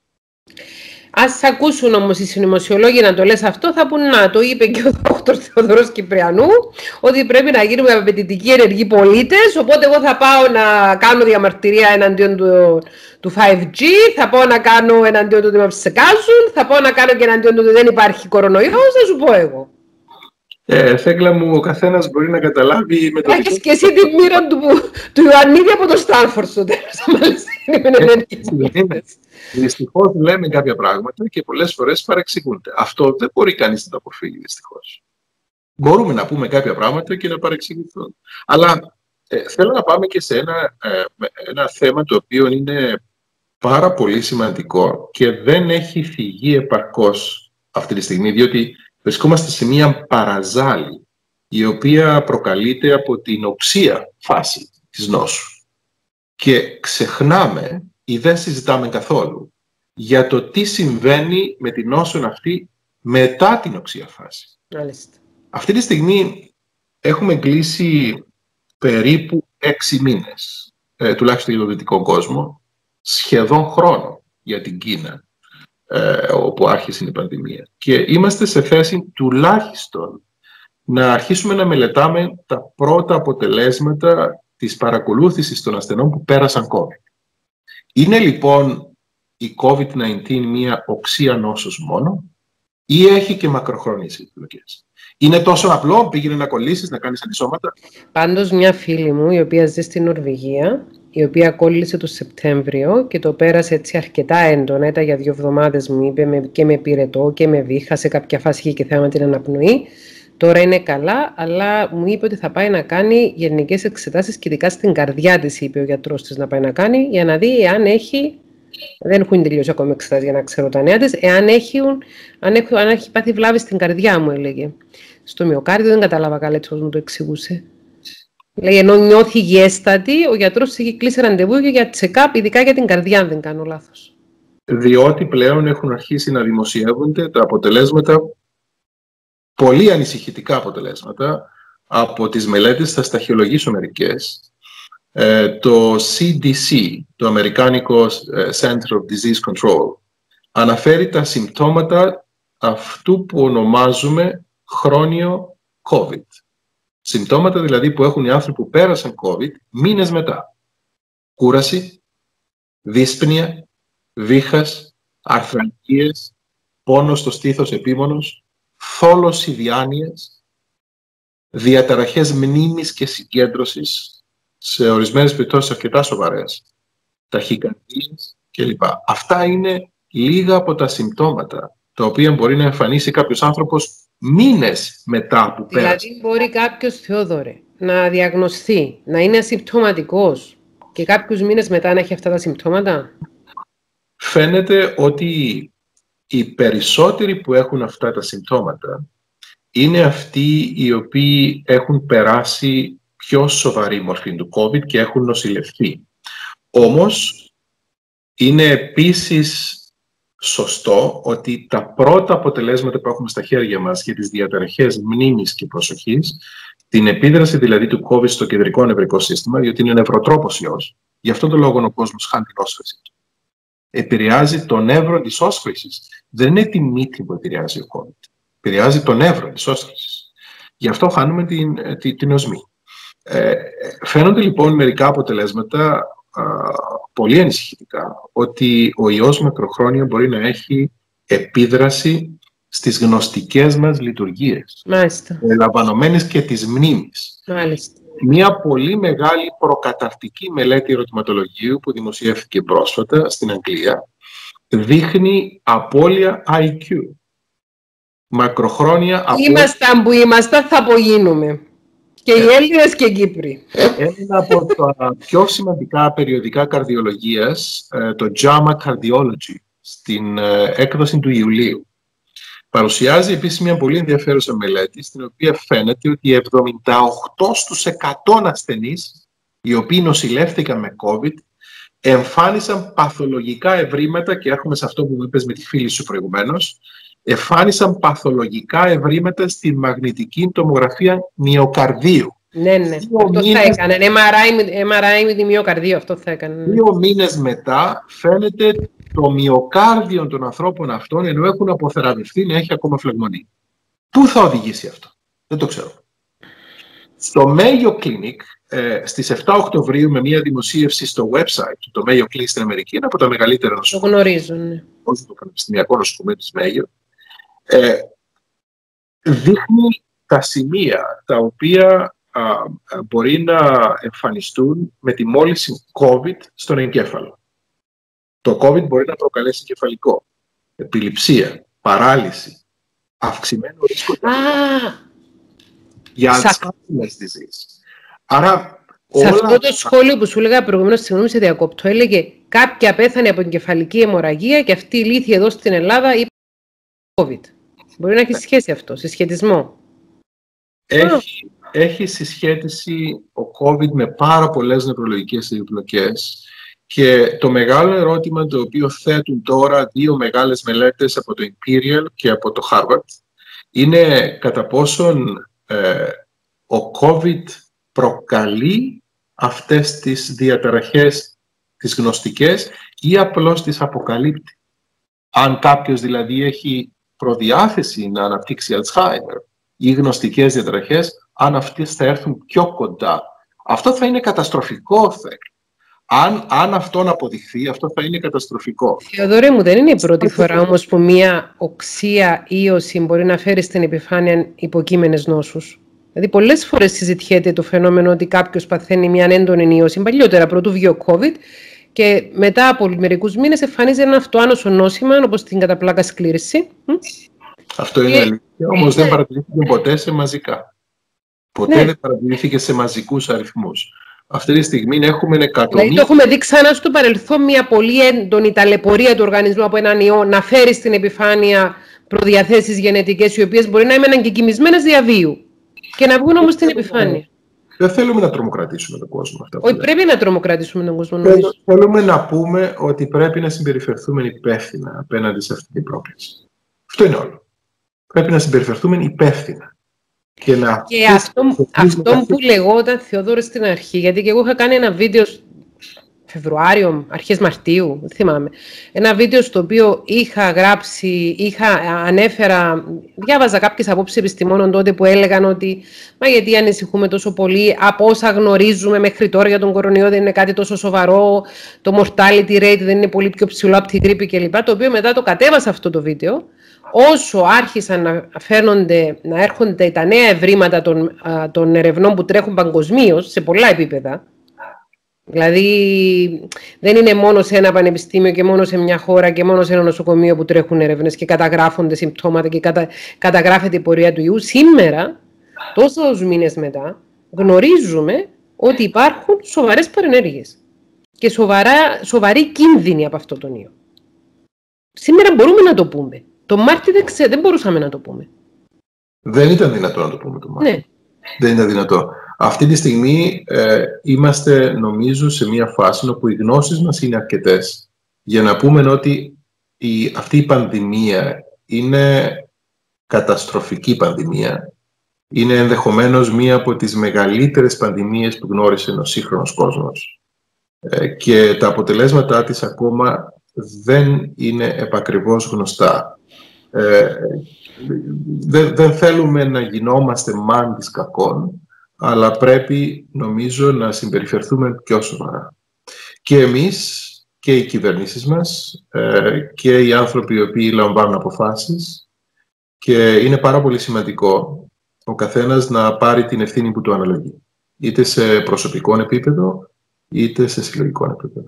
Ας ακούσουν όμως οι συνωμοσιολόγοι να το λες αυτό, θα πούν να το είπε και ο Δ. Θεοδωρός Κυπριανού, ότι πρέπει να γίνουμε απαιτητικοί ενεργοί πολίτες, οπότε εγώ θα πάω να κάνω διαμαρτυρία εναντίον του 5G, θα πάω να κάνω εναντίον του ότι με ψεκάζουν, θα πάω να κάνω και εναντίον του ότι δεν υπάρχει κορονοϊός, θα σου πω εγώ. Θέκλα μου, ο καθένας μπορεί να καταλάβει με το... Έχεις και εσύ την μοίρα του Ιωαννίδη από το Στάνφορντ στο τέλος. Δυστυχώς λέμε κάποια πράγματα και πολλές φορές παρεξηγούνται. Αυτό δεν μπορεί κανείς να το αποφύγει, δυστυχώς. Μπορούμε να πούμε κάποια πράγματα και να παρεξηγηθούν. Αλλά θέλω να πάμε και σε ένα θέμα το οποίο είναι πάρα πολύ σημαντικό και δεν έχει φυγεί επαρκώς αυτή τη στιγμή, διότι βρισκόμαστε σε μια παραζάλη η οποία προκαλείται από την οξία φάση της νόσου. Και ξεχνάμε ή δεν συζητάμε καθόλου για το τι συμβαίνει με την νόσο αυτή μετά την οξία φάση. Μάλιστα. Αυτή τη στιγμή έχουμε κλείσει περίπου 6 μήνες, τουλάχιστον για τον δυτικό κόσμο, σχεδόν χρόνο για την Κίνα, όπου άρχισε η πανδημία. Και είμαστε σε θέση τουλάχιστον να αρχίσουμε να μελετάμε τα πρώτα αποτελέσματα της παρακολούθησης των ασθενών που πέρασαν COVID. Είναι λοιπόν η COVID-19 μια οξία νόσος μόνο ή έχει και μακροχρόνιες επιπλοκές? Είναι τόσο απλό, πήγαινε να κολλήσεις, να κάνεις αντισώματα? Πάντως μια φίλη μου η οποία ζει στην Νορβηγία, η οποία κόλλησε το Σεπτέμβριο και το πέρασε έτσι αρκετά έντονα, ήταν για 2 εβδομάδες μου είπε, και με πυρετό και με βήχα, σε κάποια φάση είχε και θέμα την αναπνοή. Τώρα είναι καλά, αλλά μου είπε ότι θα πάει να κάνει γενικές εξετάσεις και ειδικά στην καρδιά της, είπε ο γιατρός της να πάει να κάνει, για να δει εάν έχει, δεν έχουν τελειώσει ακόμη εξετάσεις για να ξέρω τα νέα της, εάν έχει πάθει βλάβη στην καρδιά, μου έλεγε. Στο μυοκάρδιο δεν κατάλαβα καλά έτσι όπως μου το εξηγούσε. Λέει, ενώ νιώθει υγιέστατη, ο γιατρός έχει κλείσει ραντεβού για check-up, ειδικά για την καρδιά, αν δεν κάνω λάθος. Διότι πλέον έχουν αρχίσει να δημοσιεύονται τα αποτελέσματα, πολύ ανησυχητικά αποτελέσματα, από τις μελέτες, θα σταχυολογήσω μερικές. Το CDC, το Αμερικάνικο Center of Disease Control, αναφέρει τα συμπτώματα αυτού που ονομάζουμε χρόνιο COVID. Συμπτώματα δηλαδή που έχουν οι άνθρωποι που πέρασαν COVID μήνες μετά. Κούραση, δύσπνοια, βήχας, αρθραλγίες, πόνος στο στήθος επίμονος, θόλωση διάνοιας, διαταραχές μνήμης και συγκέντρωσης, σε ορισμένες περιπτώσεις αρκετά σοβαρές, ταχυκαρδίες κλπ. Αυτά είναι λίγα από τα συμπτώματα, τα οποία μπορεί να εμφανίσει κάποιος άνθρωπος μήνες μετά που πέρασε. Δηλαδή μπορεί κάποιος, Θεόδωρε, να διαγνωστεί, να είναι ασυμπτωματικός και κάποιους μήνες μετά να έχει αυτά τα συμπτώματα. Φαίνεται ότι οι περισσότεροι που έχουν αυτά τα συμπτώματα είναι αυτοί οι οποίοι έχουν περάσει πιο σοβαρή μορφή του COVID και έχουν νοσηλευθεί. Όμως, είναι επίσης σωστό ότι τα πρώτα αποτελέσματα που έχουμε στα χέρια μας για τις διαταραχές μνήμης και προσοχής, την επίδραση δηλαδή του COVID στο κεντρικό νευρικό σύστημα, διότι είναι νευροτρόπος ιός, γι' αυτόν τον λόγο ο κόσμος χάνει την όσφρηση του. Επηρεάζει το νεύρο της όσφρησης. Δεν είναι τη μύτη που επηρεάζει ο COVID. Επηρεάζει το νεύρο της όσφρησης. Γι' αυτό χάνουμε την οσμή. Φαίνονται λοιπόν μερικά αποτελέσματα πολύ ανησυχητικά, ότι ο ιός μακροχρόνια μπορεί να έχει επίδραση στις γνωστικές μας λειτουργίες. Μάλιστα. Ελαμβανομένες και της μνήμης. Μάλιστα. Μια πολύ μεγάλη προκαταρκτική μελέτη ερωτηματολογίου που δημοσιεύθηκε πρόσφατα στην Αγγλία δείχνει απώλεια IQ. Μακροχρόνια απώλεια. Ήμασταν που ήμασταν, θα απογίνουμε. Και οι Έλληνες και οι Κύπροι. Ένα από τα πιο σημαντικά περιοδικά καρδιολογίας, το JAMA Cardiology, στην έκδοση του Ιουλίου, παρουσιάζει επίσης μια πολύ ενδιαφέρουσα μελέτη, στην οποία φαίνεται ότι 78% στους 100 ασθενείς, οι οποίοι νοσηλεύτηκαν με COVID, εμφάνισαν παθολογικά ευρήματα, και έρχομαι σε αυτό που μου είπες με τη φίλη σου προηγουμένως, εμφάνισαν παθολογικά ευρήματα στη μαγνητική τομογραφία μυοκαρδίου. Ναι, ναι. Αυτό θα έκανε. MRI με τη μυοκαρδίου, αυτό θα έκανε. 2 μήνες μετά φαίνεται το μυοκάρδιο των ανθρώπων αυτών, ενώ έχουν αποθεραπευτεί, να έχει ακόμα φλεγμονή. Πού θα οδηγήσει αυτό? Δεν το ξέρω. Στο Mayo Clinic, στις 7 Οκτωβρίου, με μια δημοσίευση στο website του, το Mayo Clinic στην Αμερική, είναι από τα μεγαλύτερα νοσοκομεία. Το γνωρίζω, ναι. Το Πανεπιστημιακό Νοσοκομείο της Mayo, δείχνει τα σημεία τα οποία μπορεί να εμφανιστούν με τη μόλυνση COVID στον εγκέφαλο. Το COVID μπορεί να προκαλέσει κεφαλικό, επιληψία, παράλυση, αυξημένο ρίσκο για Alzheimer's disease. Άρα, σε αυτό το σχόλιο που σου έλεγα προηγουμένως, συγγνώμη σε διακόπτω, έλεγε κάποια πέθανε από εγκεφαλική αιμορραγία και αυτή η ηλίθιοι εδώ στην Ελλάδα είπε COVID. Μπορεί να έχει σχέση αυτό, συσχετισμό. Έχει συσχέτιση ο COVID με πάρα πολλές νευρολογικές επιπλοκές, και το μεγάλο ερώτημα το οποίο θέτουν τώρα 2 μεγάλες μελέτες από το Imperial και από το Harvard είναι κατά πόσον ο COVID προκαλεί αυτές τις διαταραχές τις γνωστικές ή απλώς τις αποκαλύπτει. Αν κάποιος δηλαδή έχει προδιάθεση να αναπτύξει Alzheimer ή γνωστικές διαταραχές, αν αυτές θα έρθουν πιο κοντά, αυτό θα είναι καταστροφικό, θα έλεγα. Αν αυτό να αποδειχθεί, αυτό θα είναι καταστροφικό. Θεοδωρέ μου, δεν είναι η πρώτη φορά όμως που μια οξεία ίωση μπορεί να φέρει στην επιφάνεια υποκείμενες νόσους. Δηλαδή, πολλές φορές συζητιέται το φαινόμενο ότι κάποιος παθαίνει μια έντονη ίωση, παλιότερα πρωτού βγει ο COVID, και μετά από μερικούς μήνες εμφανίζει ένα αυτοάνωσο νόσημα, όπως την καταπλάκα σκλήρηση. Αυτό είναι αλήθεια, όμως δεν παρατηρήθηκε ποτέ σε μαζικά. Ποτέ δεν παρατηρήθηκε σε μαζικούς αριθμούς. Αυτή τη στιγμή έχουμε εκατομμύρια. Δηλαδή, το έχουμε δει ξανά στο παρελθόν μια πολύ έντονη ταλαιπωρία του οργανισμού από έναν ιό να φέρει στην επιφάνεια προδιαθέσεις γενετικές, οι οποίες μπορεί να είναι αναγκεκοιμισμένες διαβίου και να βγουν όμως στην επιφάνεια. Δεν θέλουμε να τρομοκρατήσουμε τον κόσμο. Όχι, πρέπει να τρομοκρατήσουμε τον κόσμο. Θέλουμε να πούμε ότι πρέπει να συμπεριφερθούμε υπεύθυνα απέναντι σε αυτή την πρόκληση. Αυτό είναι όλο. Πρέπει να συμπεριφερθούμε υπεύθυνα. Και αυτό που λεγόταν, Θεοδόρε, στην αρχή, γιατί και εγώ είχα κάνει ένα βίντεο Φεβρουάριο, αρχές Μαρτίου, δεν θυμάμαι. Ένα βίντεο στο οποίο είχα γράψει, διάβαζα κάποιες απόψεις επιστημόνων τότε που έλεγαν ότι μα γιατί ανησυχούμε τόσο πολύ, από όσα γνωρίζουμε μέχρι τώρα για τον κορονοϊό δεν είναι κάτι τόσο σοβαρό, το mortality rate δεν είναι πολύ πιο ψηλό από τη γρίπη κλπ. Το οποίο μετά το κατέβασα αυτό το βίντεο. Όσο άρχισαν να έρχονται τα νέα ευρήματα των ερευνών που τρέχουν παγκοσμίως σε πολλά επίπεδα, Δηλαδή, δεν είναι μόνο σε ένα πανεπιστήμιο και μόνο σε μια χώρα και μόνο σε ένα νοσοκομείο που τρέχουν έρευνες και καταγράφονται συμπτώματα και καταγράφεται η πορεία του ιού. Σήμερα, τόσους μήνες μετά, γνωρίζουμε ότι υπάρχουν σοβαρές παρενέργειες και σοβαροί κίνδυνοι από αυτό τον ιό. Σήμερα μπορούμε να το πούμε. Το Μάρτι δεν μπορούσαμε να το πούμε. Δεν ήταν δυνατό να το πούμε το Μάρτι. Ναι. Δεν ήταν δυνατό. Αυτή τη στιγμή είμαστε, νομίζω, σε μια φάση όπου οι γνώσεις μας είναι αρκετές για να πούμε ότι αυτή η πανδημία είναι καταστροφική πανδημία. Είναι ενδεχομένως μία από τις μεγαλύτερες πανδημίες που γνώρισε ο σύγχρονος κόσμος. Και τα αποτελέσματά της ακόμα δεν είναι επακριβώς γνωστά. Δεν θέλουμε να γινόμαστε μάντης κακών, αλλά πρέπει, νομίζω, να συμπεριφερθούμε πιο σοβαρά. Και εμείς και οι κυβερνήσεις μας και οι άνθρωποι οι οποίοι λαμβάνουν αποφάσεις, και είναι πάρα πολύ σημαντικό ο καθένας να πάρει την ευθύνη που του αναλογεί, είτε σε προσωπικό επίπεδο, είτε σε συλλογικό επίπεδο.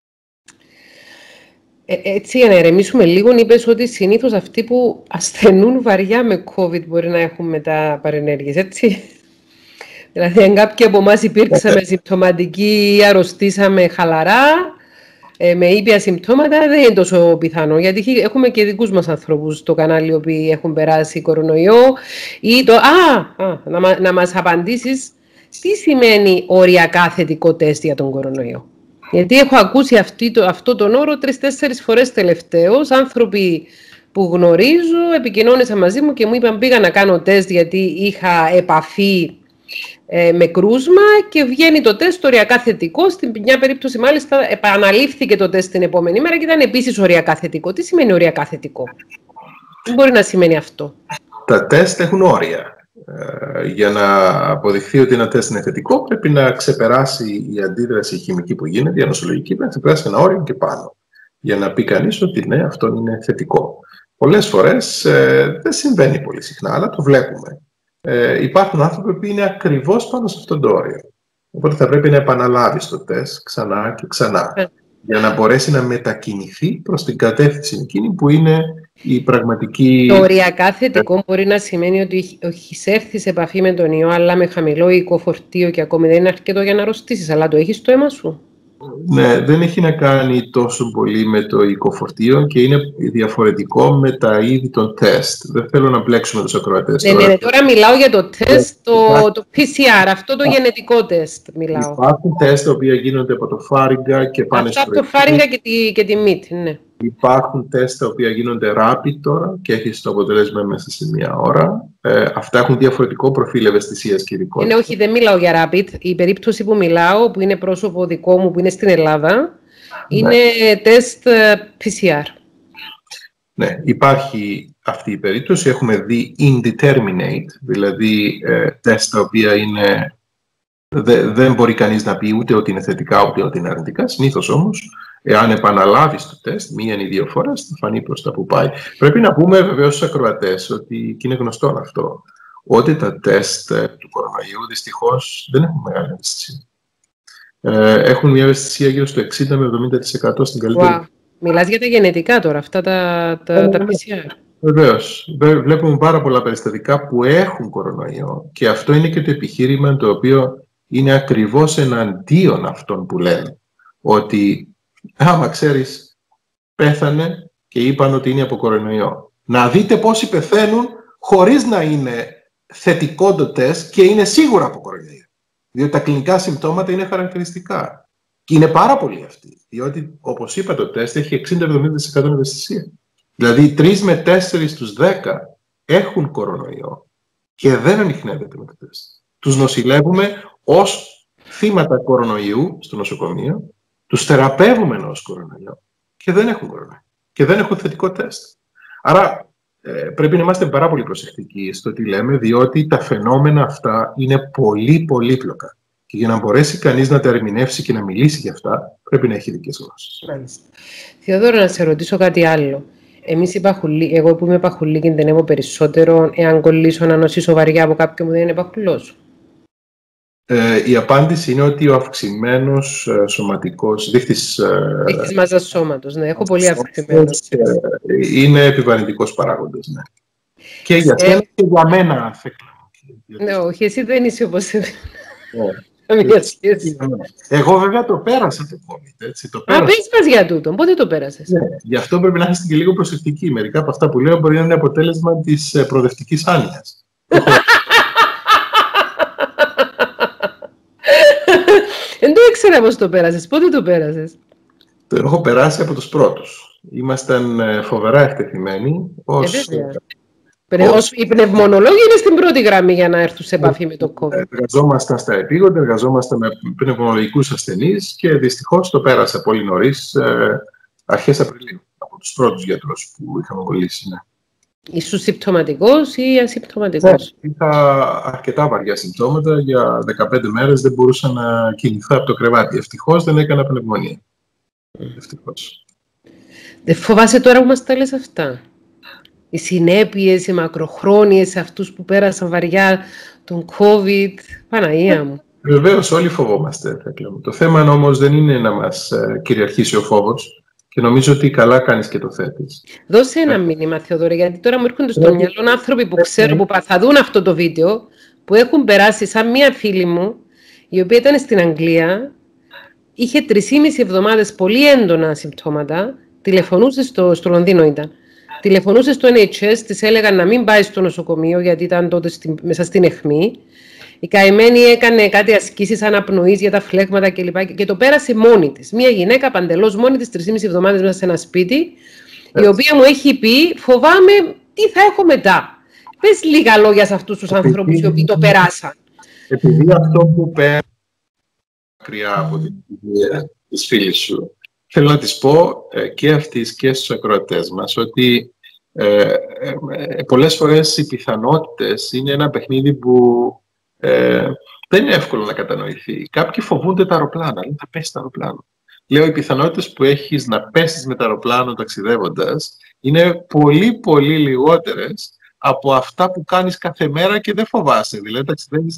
Έτσι, για να ερεμήσουμε λίγο, είπες ότι συνήθως αυτοί που ασθενούν βαριά με COVID μπορεί να έχουν μετά παρενέργειες, έτσι. Δηλαδή, αν κάποιοι από εμάς υπήρξαμε συμπτωματικοί ή αρρωστήσαμε χαλαρά, με ήπια συμπτώματα, δεν είναι τόσο πιθανό. Γιατί έχουμε και δικούς μας ανθρώπους στο κανάλι οι οποίοι έχουν περάσει κορονοϊό. Ή να μας απαντήσεις τι σημαίνει οριακά θετικό τεστ για τον κορονοϊό. Γιατί έχω ακούσει αυτό τον όρο 3-4 φορές τελευταίως. Άνθρωποι που γνωρίζω επικοινώνησαν μαζί μου και μου είπαν πήγα να κάνω τεστ γιατί είχα επαφή με κρούσμα και βγαίνει το τεστ οριακά θετικό. Στην μια περίπτωση μάλιστα επαναλήφθηκε το τεστ την επόμενη μέρα και ήταν επίσης οριακά θετικό. Τι σημαίνει οριακά θετικό? Τι μπορεί να σημαίνει αυτό? Τα τεστ έχουν όρια. Για να αποδειχθεί ότι ένα τεστ είναι θετικό, πρέπει να ξεπεράσει η αντίδραση χημική που γίνεται, η νοσολογική, πρέπει να ξεπεράσει ένα όριο και πάνω. Για να πει κανείς ότι ναι, αυτό είναι θετικό. Πολλές φορές δεν συμβαίνει πολύ συχνά, αλλά το βλέπουμε. Υπάρχουν άνθρωποι που είναι ακριβώς πάνω σε αυτόν τον όριο. Οπότε θα πρέπει να επαναλάβει το τεστ ξανά και ξανά, για να μπορέσει να μετακινηθεί προς την κατεύθυνση εκείνη που είναι η πραγματική... Το οριακά θετικό μπορεί να σημαίνει ότι έχεις έρθει σε επαφή με τον ιό, αλλά με χαμηλό οικό φορτίο και ακόμη δεν είναι αρκετό για να αρρωστήσεις, αλλά το έχεις στο αίμα σου. Ναι, δεν έχει να κάνει τόσο πολύ με το οικοφορτίο και είναι διαφορετικό με τα είδη των τεστ. Δεν θέλω να μπλέξουμε τους ακροατές. Ναι, τώρα μιλάω για το τεστ, το PCR, αυτό το γενετικό τεστ μιλάω. Υπάρχουν τεστ τα οποία γίνονται από το φάριγγα και πάνε στο από το φάριγγα και τη μύτη, ναι. Υπάρχουν τεστ τα οποία γίνονται rapid τώρα και έχεις το αποτέλεσμα μέσα σε μία ώρα. Αυτά έχουν διαφορετικό προφίλ ευαισθησίας και ειδικότητας. Όχι, δεν μιλάω για rapid. Η περίπτωση που μιλάω, που είναι πρόσωπο δικό μου, που είναι στην Ελλάδα, είναι τεστ PCR. Ναι, υπάρχει αυτή η περίπτωση. Έχουμε δει indeterminate, δηλαδή τεστ τα οποία είναι... Δεν μπορεί κανείς να πει ούτε ότι είναι θετικά ούτε ότι είναι αρνητικά. Συνήθως όμως, εάν επαναλάβεις το τεστ 1 ή 2 φορές, θα φανεί προς τα που πάει. Πρέπει να πούμε βεβαίως στους ακροατές ότι, και είναι γνωστό αυτό, ότι τα τεστ του κορονοϊού δυστυχώς δεν έχουν μεγάλη ευαισθησία. Έχουν μια ευαισθησία γύρω στο 60 με 70% στην καλύτερη. Wow. Μιλάς για τα γενετικά τώρα, αυτά τα PCR. Βεβαίως. Βλέπουμε πάρα πολλά περιστατικά που έχουν κορονοϊό και αυτό είναι και το επιχείρημα το οποίο είναι ακριβώς εναντίον αυτών που λένε ότι άμα ξέρεις πέθανε και είπαν ότι είναι από κορονοϊό. Να δείτε πόσοι πεθαίνουν χωρίς να είναι θετικό το τεστ και είναι σίγουρα από κορονοϊό. Διότι τα κλινικά συμπτώματα είναι χαρακτηριστικά. Και είναι πάρα πολλοί αυτοί. Διότι, όπως είπα, το τεστ έχει 60-70% ευαισθησία. Δηλαδή, 3 με 4 στους 10 έχουν κορονοϊό και δεν ανιχνεύεται με το τεστ. Τους νοσηλεύουμε ως θύματα κορονοϊού στο νοσοκομείο, τους θεραπεύουμε ως κορονοϊό και δεν έχουν κορονοϊό και δεν έχουν θετικό τεστ. Άρα, πρέπει να είμαστε πάρα πολύ προσεκτικοί στο τι λέμε, διότι τα φαινόμενα αυτά είναι πολύ πολύπλοκα. Και για να μπορέσει κανείς να τα ερμηνεύσει και να μιλήσει για αυτά, πρέπει να έχει ειδικές γνώσεις. Θεοδόρο, να σε ρωτήσω κάτι άλλο. Εγώ που είμαι παχουλή κινδυνεύω περισσότερο εάν κολλήσω να νοσήσω βαριά από κάποιον που δεν είναι παχουλός. Η απάντηση είναι ότι ο αυξημένος σωματικός δείχτης μάζας σώματος, ναι, έχω πολύ αυξημένο. Είναι επιβαρυντικός παράγοντας, ναι. Και για σένα και για μένα, Θέκλα. Ναι, όχι, εσύ δεν είσαι όπως εμένα. Εγώ βέβαια το πέρασα το COVID, έτσι. Πες μας για τούτο. Πότε το πέρασες? Ναι, γι' αυτό πρέπει να είστε και λίγο προσεκτικοί. Μερικά από αυτά που λέω μπορεί να είναι αποτέλεσμα της προοδευτικής άνοιας. Δεν το ήξερα πώς το πέρασες. Πότε το πέρασες? Το έχω περάσει από τους πρώτους. Ήμασταν φοβερά εκτεθειμένοι οι πνευμονολόγοι είναι στην πρώτη γραμμή για να έρθουν σε επαφή με το COVID. Εργαζόμασταν στα επίγοντα, εργαζόμασταν με πνευμονολογικούς ασθενείς και δυστυχώς το πέρασα πολύ νωρίς, αρχές Απριλίου, από τους πρώτους γιατρούς που είχαμε κολλήσει. Ναι. Ήσουν συμπτωματικός ή ασυμπτωματικός? Είχα αρκετά βαριά συμπτώματα. Για 15 μέρες δεν μπορούσα να κινηθώ από το κρεβάτι. Ευτυχώς δεν έκανα πνευμονία. Ευτυχώς. Δεν φοβάσαι τώρα που μας τα λες αυτά? Οι συνέπειες, οι μακροχρόνιες σε αυτούς που πέρασαν βαριά τον COVID, Παναγία μου. Βεβαίως όλοι φοβόμαστε. Το θέμα όμως δεν είναι να μας κυριαρχήσει ο φόβος και νομίζω ότι καλά κάνεις και το θέτεις. Δώσε ένα μήνυμα, Θεοδόρη, γιατί τώρα μου έρχονται στο μυαλό άνθρωποι που ξέρω που θα δουν αυτό το βίντεο, που έχουν περάσει σαν μία φίλη μου, η οποία ήταν στην Αγγλία, είχε 3,5 εβδομάδες πολύ έντονα συμπτώματα, τηλεφωνούσε στο Λονδίνο ήταν. Τηλεφωνούσε στο NHS, της έλεγαν να μην πάει στο νοσοκομείο γιατί ήταν τότε μέσα στην αιχμή. Η καημένη έκανε κάτι ασκήσεις αναπνοής για τα φλέγματα κλπ. Και το πέρασε μόνη της. Μία γυναίκα παντελώς μόνη της, 3,5 εβδομάδες μέσα σε ένα σπίτι, η οποία μου έχει πει: φοβάμαι τι θα έχω μετά. Πες λίγα λόγια σε αυτούς τους ανθρώπους οι οποίοι το περάσαν. Επειδή αυτό που πέρασε μακριά από την ιδέα της φίλης σου, θέλω να της πω και αυτής και στους ακροατές μας ότι πολλές φορές οι πιθανότητες είναι ένα παιχνίδι που δεν είναι εύκολο να κατανοηθεί. Κάποιοι φοβούνται τα αεροπλάνα, λένε θα πέσει το αεροπλάνο. Λέω, οι πιθανότητες που έχεις να πέσεις με το αεροπλάνο ταξιδεύοντας είναι πολύ πολύ λιγότερες από αυτά που κάνεις κάθε μέρα και δεν φοβάσαι. Δηλαδή ταξιδεύεις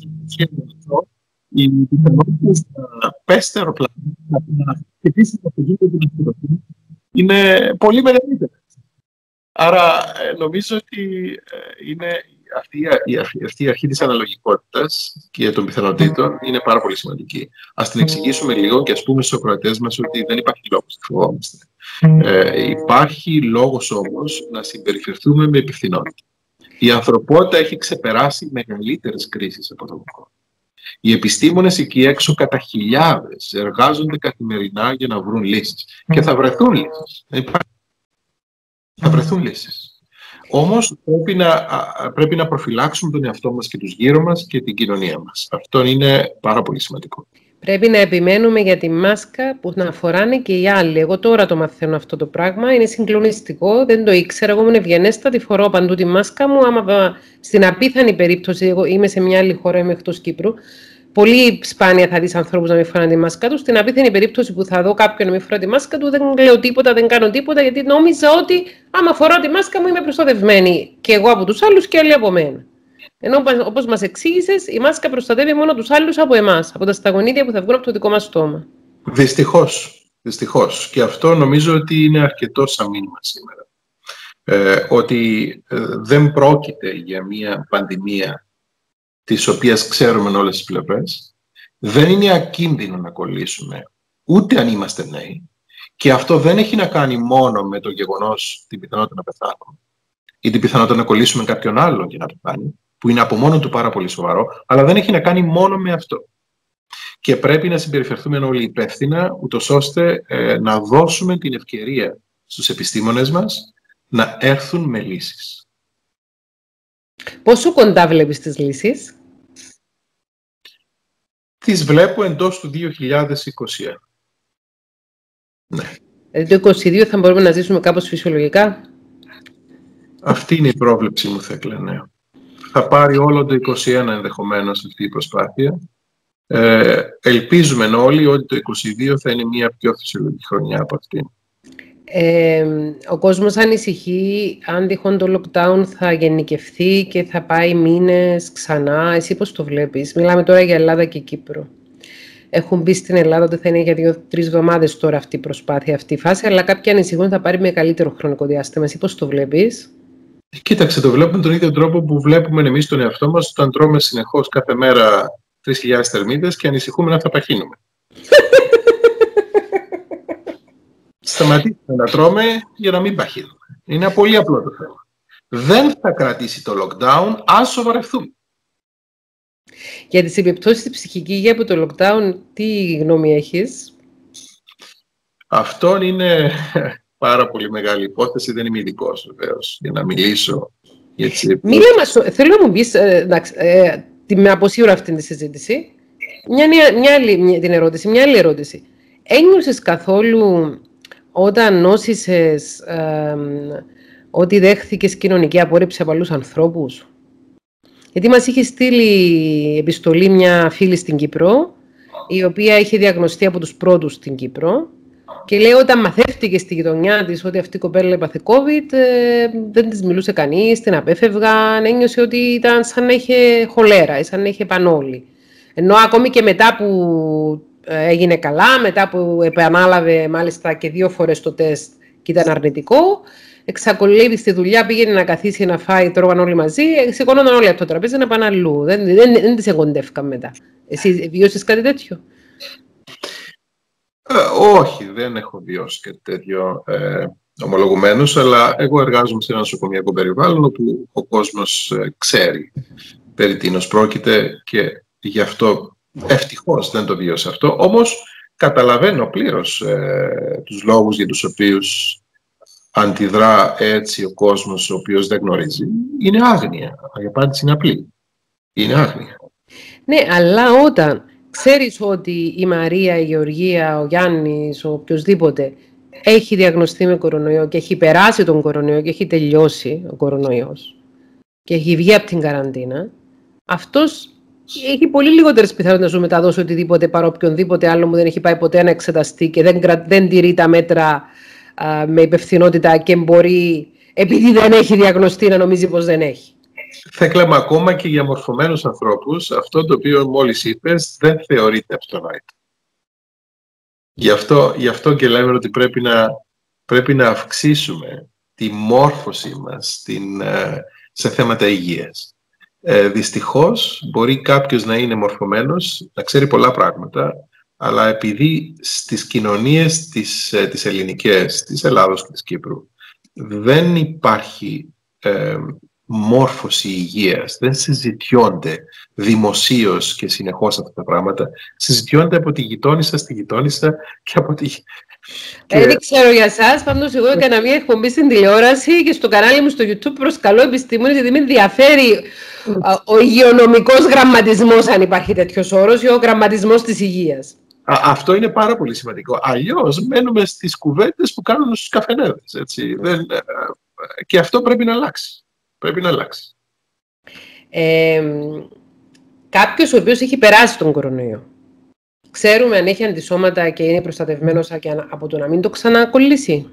οι πιθανότητες να πέσει το αεροπλάνο, να χτυπήσεις το αυτοκίνητο και να χειροθεί, είναι πολύ μεγαλύτερες. Άρα νομίζω ότι είναι αυτή η αρχή της αναλογικότητας και των πιθανότητων είναι πάρα πολύ σημαντική. Ας την εξηγήσουμε λίγο και ας πούμε στους ακροατές μας ότι δεν υπάρχει λόγος να φοβόμαστε. Υπάρχει λόγος όμως να συμπεριφερθούμε με υπευθυνότητα. Η ανθρωπότητα έχει ξεπεράσει μεγαλύτερες κρίσεις από τον κόσμο. Οι επιστήμονες εκεί έξω κατά χιλιάδες εργάζονται καθημερινά για να βρουν λύσεις. Και θα βρεθούν λύσεις. Θα βρεθούν λύσεις. Όμως πρέπει να προφυλάξουμε τον εαυτό μας και τους γύρω μας και την κοινωνία μας. Αυτό είναι πάρα πολύ σημαντικό. Πρέπει να επιμένουμε για τη μάσκα που να φοράνε και οι άλλοι. Εγώ τώρα το μαθαίνω αυτό το πράγμα. Είναι συγκλονιστικό. Δεν το ήξερα. Εγώ ήμουν ευγενέστατη. Φορώ παντού τη μάσκα μου. Άμα στην απίθανη περίπτωση, εγώ είμαι σε μια άλλη χώρα, είμαι εκτός Κύπρου. Πολύ σπάνια θα δεις ανθρώπους να μην φοράνε τη μάσκα του. Στην απίθανη περίπτωση που θα δω κάποιον να μην φορά τη μάσκα του, δεν λέω τίποτα, δεν κάνω τίποτα, γιατί νόμιζα ότι άμα φορώ τη μάσκα μου είμαι προστατευμένη. Και εγώ από τους άλλους και άλλοι από μένα. Ενώ όπως μας εξήγησες, η μάσκα προστατεύει μόνο τους άλλους από εμάς, από τα σταγονίδια που θα βγουν από το δικό μας στόμα. Δυστυχώς. Και αυτό νομίζω ότι είναι αρκετό σαν μήνυμα σήμερα. Ότι δεν πρόκειται για μια πανδημία της οποίας ξέρουμε όλες τις πλευρές. Δεν είναι ακίνδυνο να κολλήσουμε, ούτε αν είμαστε νέοι. Και αυτό δεν έχει να κάνει μόνο με το γεγονός την πιθανότητα να πεθάνουμε ή την πιθανότητα να κολλήσουμε κάποιον άλλον και να πεθάνει, που είναι από μόνο του πάρα πολύ σοβαρό, αλλά δεν έχει να κάνει μόνο με αυτό. Και πρέπει να συμπεριφερθούμε όλοι υπεύθυνα, ούτως ώστε να δώσουμε την ευκαιρία στους επιστήμονες μας να έρθουν με λύσεις. Πόσο κοντά βλέπεις τις λύσεις? Τις βλέπω εντός του 2021. Ναι. Δηλαδή το 2022 θα μπορούμε να ζήσουμε κάπως φυσιολογικά? Αυτή είναι η πρόβλεψη μου, Θέκλα, ναι. Θα πάρει όλο το 2021 ενδεχομένως αυτή η προσπάθεια. Ελπίζουμε όλοι ότι το 2022 θα είναι μια πιο φυσιολογική χρονιά από αυτή. Ο κόσμος ανησυχεί αν τυχόν το lockdown θα γενικευθεί και θα πάει μήνες ξανά. Εσύ πώς το βλέπεις? Μιλάμε τώρα για Ελλάδα και Κύπρο. Έχουν μπει στην Ελλάδα ότι θα είναι για 2-3 εβδομάδες τώρα αυτή η προσπάθεια, αυτή η φάση, αλλά κάποιοι ανησυχούν θα πάρει μεγαλύτερο χρονικό διάστημα. Εσύ πώς το βλέπεις? Κοίταξε, το βλέπουμε τον ίδιο τρόπο που βλέπουμε εμείς τον εαυτό μας όταν τρώμε συνεχώς κάθε μέρα 3.000 θερμίδες και ανησυχούμε να θα παχύνουμε. Σταματήσουμε να τρώμε για να μην παχύνουμε. Είναι πολύ απλό το θέμα. Δεν θα κρατήσει το lockdown αν σοβαρευτούμε. Για τις επιπτώσεις στη ψυχική υγεία από το lockdown, τι γνώμη έχεις? Αυτό είναι πάρα πολύ μεγάλη υπόθεση. Δεν είμαι ειδικός, βεβαίως, για να μιλήσω. Θέλω να μου πεις, με αποσύρω αυτή τη συζήτηση, μια άλλη ερώτηση. Ένιωσες καθόλου όταν νόσησες ότι δέχθηκες κοινωνική απόρριψη από άλλους ανθρώπους? Γιατί μας είχε στείλει επιστολή μια φίλη στην Κύπρο, η οποία είχε διαγνωστεί από τους πρώτους στην Κύπρο και λέει όταν μαθεύτηκε στη γειτονιά της ότι αυτή η κοπέλα έπαθε COVID, δεν της μιλούσε κανείς, την απέφευγαν, ένιωσε ότι ήταν σαν να είχε χολέρα ή σαν να είχε πανόλη. Ενώ ακόμη και μετά που έγινε καλά, μετά που επανάλαβε μάλιστα και 2 φορές το τεστ και ήταν αρνητικό, εξακολουθεί στη δουλειά, πήγαινε να καθίσει να φάει, τρώγαν όλοι μαζί, σηκώνονταν όλοι από το τραπέζι να πάνε αλλού. Δεν τις εγκοντεύκαν μετά. Εσύ βιώσεις κάτι τέτοιο? Όχι, δεν έχω βιώσει κάτι τέτοιο ομολογουμένως, αλλά εγώ εργάζομαι σε ένα νοσοκομιακό περιβάλλον όπου ο κόσμος ξέρει περί τίνος πρόκειται και γι' αυτό ευτυχώς δεν το βίωσε αυτό. Όμως καταλαβαίνω πλήρως τους λόγους για τους οποίους αντιδρά έτσι ο κόσμος ο οποίος δεν γνωρίζει. Είναι άγνοια. Η απάντηση είναι απλή. Είναι άγνοια. Ναι, αλλά όταν ξέρεις ότι η Μαρία, η Γεωργία, ο Γιάννης, ο οποιοσδήποτε έχει διαγνωστεί με κορονοϊό και έχει περάσει τον κορονοϊό και έχει τελειώσει ο κορονοϊός και έχει βγει από την καραντίνα, αυτός έχει πολύ λιγότερες πιθανότητες να σου μεταδώσει οτιδήποτε παρά οποιονδήποτε άλλο μου δεν έχει πάει ποτέ να εξεταστεί και δεν τηρεί τα μέτρα με υπευθυνότητα και μπορεί, επειδή δεν έχει διαγνωστεί, να νομίζει πως δεν έχει. Θα έκλαμα ακόμα και για μορφωμένους ανθρώπους, αυτό το οποίο μόλις είπες δεν θεωρείται αυτονόητο. Γι' αυτό και λέμε ότι πρέπει να αυξήσουμε τη μόρφωση μας σε θέματα υγείας. Δυστυχώς μπορεί κάποιος να είναι μορφωμένος, να ξέρει πολλά πράγματα, αλλά επειδή στις κοινωνίες τις ελληνικές, της Ελλάδος και της Κύπρου, δεν υπάρχει μόρφωση υγείας, δεν συζητιώνται δημοσίως και συνεχώς αυτά τα πράγματα, συζητιώνται από τη γειτόνισσα στη γειτόνισσα και από τη... Δεν ξέρω για εσάς, πάντως εγώ έκανα μια εκπομπή στην τηλεόραση και στο κανάλι μου στο YouTube προσκαλώ επιστήμονες, γιατί με ενδιαφέρει ο υγειονομικός γραμματισμός, αν υπάρχει τέτοιος όρος, ή ο γραμματισμός της υγείας. Αυτό είναι πάρα πολύ σημαντικό. Αλλιώς μένουμε στις κουβέντες που κάνουν στους καφενέδες. Έτσι. Και αυτό πρέπει να αλλάξει. Πρέπει να αλλάξει. Κάποιος ο οποίος έχει περάσει τον κορονοϊό, ξέρουμε αν έχει αντισώματα και είναι προστατευμένος από το να μην το ξανακολλήσει?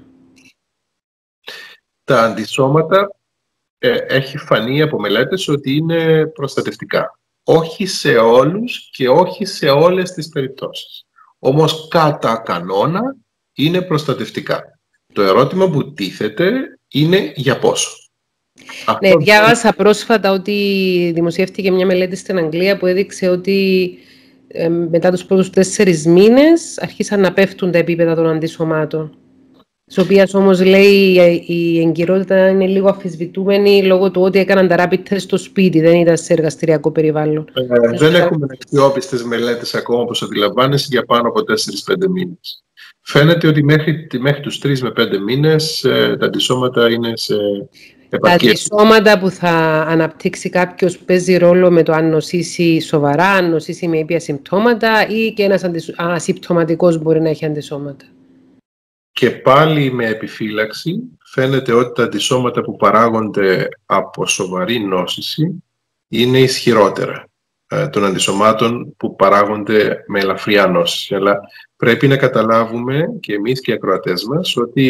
Τα αντισώματα έχει φανεί από μελέτες ότι είναι προστατευτικά. Όχι σε όλους και όχι σε όλες τις περιπτώσεις. Όμως κατά κανόνα είναι προστατευτικά. Το ερώτημα που τίθεται είναι για πόσο. Ναι, διάβασα πρόσφατα ότι δημοσιεύτηκε μια μελέτη στην Αγγλία που έδειξε ότι μετά τους πρώτους 4 μήνες αρχίσαν να πέφτουν τα επίπεδα των αντισωμάτων. Της οποίας όμως λέει η εγκυρότητα είναι λίγο αμφισβητούμενη λόγω του ότι έκαναν τα rapid test στο σπίτι, δεν ήταν σε εργαστηριακό περιβάλλον. Δεν έχουμε αξιόπιστες μελέτες ακόμα, όπως αντιλαμβάνεσαι, για πάνω από 4-5 μήνες. Φαίνεται ότι μέχρι τους 3 με 5 μήνες τα αντισώματα είναι σε επαρκή. Τα αντισώματα που θα αναπτύξει κάποιος παίζει ρόλο με το αν νοσήσει σοβαρά, αν νοσήσει με ήπια συμπτώματα ή και ένας ασυμπτωματικός μπορεί να έχει αντισώματα? Και πάλι με επιφύλαξη φαίνεται ότι τα αντισώματα που παράγονται από σοβαρή νόσηση είναι ισχυρότερα των αντισωμάτων που παράγονται με ελαφριά νόσηση. Αλλά πρέπει να καταλάβουμε και εμείς και οι ακροατές μας ότι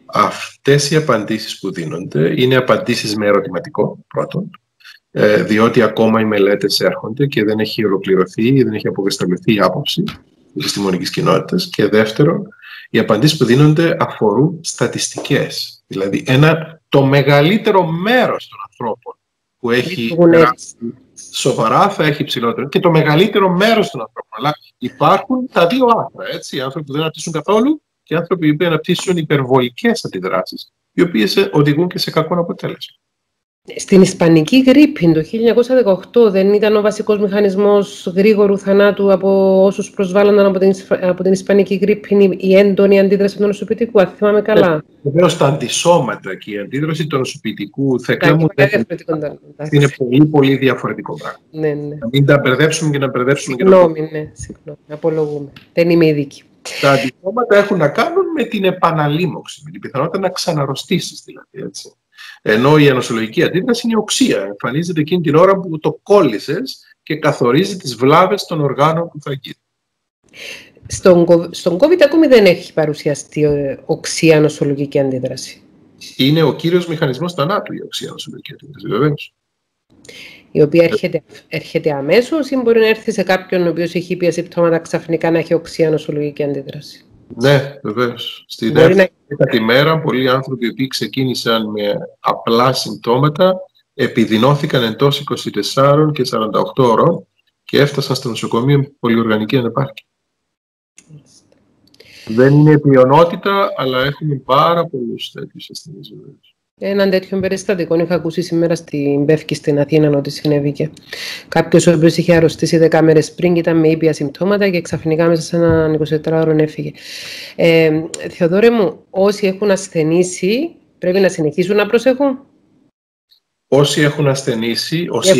Αυτές οι απαντήσεις που δίνονται είναι απαντήσεις με ερωτηματικό, πρώτον, διότι ακόμα οι μελέτες έρχονται και δεν έχει ολοκληρωθεί ή δεν έχει αποκρισταλωθεί η άποψη της επιστημονικής κοινότητας. Και δεύτερον, οι απαντήσεις που δίνονται αφορούν στατιστικές. Δηλαδή, το μεγαλύτερο μέρος των ανθρώπων που έχει σοβαρά θα έχει υψηλότερο και το μεγαλύτερο μέρος των ανθρώπων. Αλλά υπάρχουν τα δύο άκρα, έτσι, οι άνθρωποι που δεν αναπτύσσουν καθόλου και οι άνθρωποι που αναπτύσσουν υπερβολικές αντιδράσεις, οι οποίες οδηγούν και σε κακό αποτέλεσμα. Στην Ισπανική γρίπη το 1918 δεν ήταν ο βασικός μηχανισμός γρήγορου θανάτου από όσους προσβάλλονταν από την Ισπανική γρίπη η έντονη αντίδραση του νοσοποιητικού, αν θυμάμαι καλά. Βεβαίως τα αντισώματα και η αντίδραση του νοσοποιητικού θα κάνουν είναι πολύ πολύ διαφορετικό πράγμα. Ναι, ναι. Να μην τα μπερδέψουμε και να μπερδέψουμε. Συγγνώμη, απολογούμε. Δεν είμαι ειδική. Τα αντισώματα έχουν να κάνουν με την επαναλήμωξη, με την πιθανότητα να ξαναρρωστήσεις δηλαδή, έτσι. Ενώ η ανοσολογική αντίδραση είναι οξία. Εμφανίζεται εκείνη την ώρα που το κόλλησες και καθορίζει τις βλάβες των οργάνων που θα γίνει. Στον COVID ακόμη δεν έχει παρουσιαστεί οξία ανοσολογική αντίδραση. Είναι ο κύριος μηχανισμός θανάτου η οξία ανοσολογική αντίδραση, βεβαίως. Η οποία έρχεται αμέσως ή μπορεί να έρθει σε κάποιον ο οποίος έχει ήπια συμπτώματα ξαφνικά να έχει οξία ανοσολογική αντίδραση? Ναι, βεβαίως. Στην δεύτερη μέρα, πολλοί άνθρωποι που ξεκίνησαν με απλά συμπτώματα επιδεινώθηκαν εντός 24 και 48 ώρων και έφτασαν στο νοσοκομείο με πολυοργανική ανεπάρκεια. Δεν είναι η πλειονότητα, αλλά έχουμε πάρα πολλούς τέτοιους ασθενείς. Έναν τέτοιο περιστατικό είχα ακούσει σήμερα στην Πεύκη στην Αθήνα ότι συνέβηκε. Κάποιος ο οποίος είχε αρρωστήσει 10 μέρες πριν, ήταν με ήπια συμπτώματα και ξαφνικά μέσα σε έναν 24ωρο έφυγε. Θεοδόρε μου, όσοι έχουν ασθενήσει πρέπει να συνεχίσουν να προσέχουν. Όσοι έχουν ασθενήσει, όσοι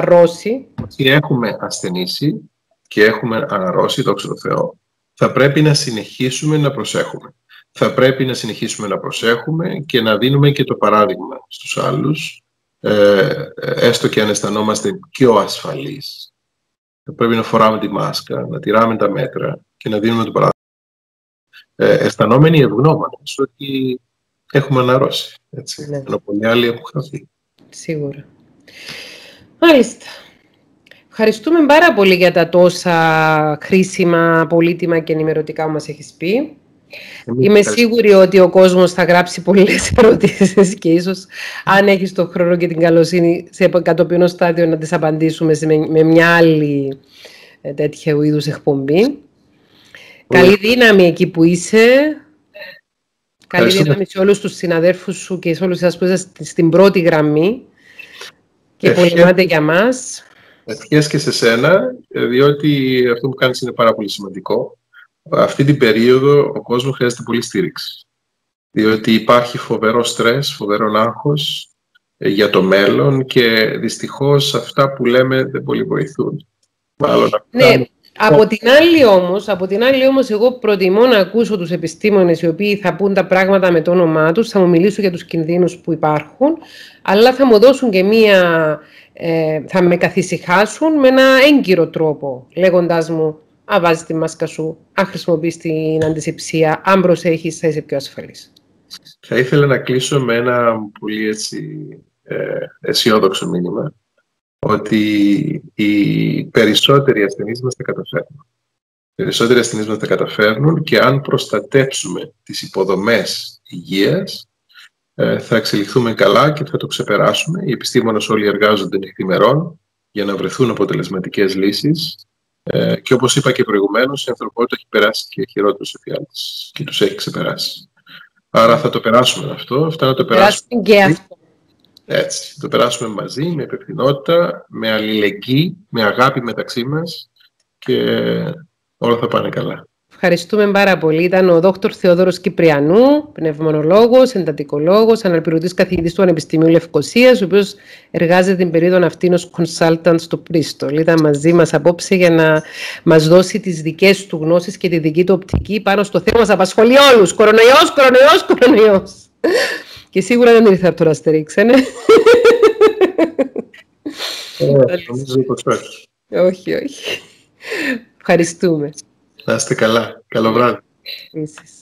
έχουμε ασθενήσει και έχουμε αναρρώσει, δόξα τω Θεώ, θα πρέπει να συνεχίσουμε να προσέχουμε. Θα πρέπει να συνεχίσουμε να προσέχουμε και να δίνουμε και το παράδειγμα στους άλλους, έστω και αν αισθανόμαστε πιο ασφαλείς. Θα πρέπει να φοράμε τη μάσκα, να τηράμε τα μέτρα και να δίνουμε το παράδειγμα. Αισθανόμενοι ευγνώμονες ότι έχουμε αναρρώσει. Έτσι. Ναι. Ενώ πολλοί άλλοι έχουν χαθεί. Σίγουρα. Μάλιστα. Ευχαριστούμε πάρα πολύ για τα τόσα χρήσιμα, πολύτιμα και ενημερωτικά που μας έχεις πει. Είμαι σίγουρη ότι ο κόσμος θα γράψει πολλές ερωτήσεις και ίσως αν έχεις τον χρόνο και την καλοσύνη σε κατοπινό στάδιο να τις απαντήσουμε με μια άλλη τέτοια είδους εκπομπή. Καλή δύναμη εκεί που είσαι. Καλή δύναμη σε όλους τους συναδέρφους σου και σε όλους εσάς που είστε στην πρώτη γραμμή και πολεμάτε για μας. Ευχές και σε σένα, διότι αυτό που κάνεις είναι πάρα πολύ σημαντικό. Αυτή την περίοδο ο κόσμος χρειάζεται πολύ στήριξη. Διότι υπάρχει φοβερό στρες, φοβερό άγχος για το μέλλον και δυστυχώς αυτά που λέμε δεν πολύ βοηθούν. Μάλλον ναι, από την άλλη όμως εγώ προτιμώ να ακούσω τους επιστήμονες οι οποίοι θα πούν τα πράγματα με το όνομά τους, θα μου μιλήσουν για τους κινδύνους που υπάρχουν, αλλά θα μου δώσουν και θα με καθησυχάσουν με ένα έγκυρο τρόπο, λέγοντάς μου αν βάζεις τη μάσκα σου, αν χρησιμοποιείς την αντισηψία, αν προσέχεις, θα είσαι πιο ασφαλής. Θα ήθελα να κλείσω με ένα πολύ αισιόδοξο μήνυμα, ότι οι περισσότεροι ασθενείς μας τα καταφέρνουν. Οι περισσότεροι ασθενείς μας τα καταφέρνουν και αν προστατέψουμε τις υποδομές υγείας, θα εξελιχθούμε καλά και θα το ξεπεράσουμε. Οι επιστήμονες όλοι εργάζονται νυχθημερών για να βρεθούν αποτελεσματικές λύσεις. Και όπως είπα και προηγουμένως, η ανθρωπότητα έχει περάσει και χειρότερους εφιάλτες και τους έχει ξεπεράσει. Άρα θα το περάσουμε αυτό. Αυτά να το περάσουμε και αυτό. Έτσι, το περάσουμε μαζί, με υπευθυνότητα, με αλληλεγγύη, με αγάπη μεταξύ μας και όλα θα πάνε καλά. Ευχαριστούμε πάρα πολύ. Ήταν ο Δόκτωρ Θεόδωρος Κυπριανού, πνευμονολόγος, εντατικολόγος, αναπληρωτής καθηγητής του Πανεπιστημίου Λευκωσίας, ο οποίος εργάζεται την περίοδο αυτήν ως consultant στο Πρίστολ. Ήταν μαζί μας απόψε για να μας δώσει τις δικές του γνώσεις και τη δική του οπτική πάνω στο θέμα. Μας απασχολεί όλους. Κορονοϊός. Και σίγουρα δεν ήρθε από το Αστερίξ, ναι. Όχι. Ευχαριστούμε. Να είστε καλά. Καλό βράδυ. Επίσης.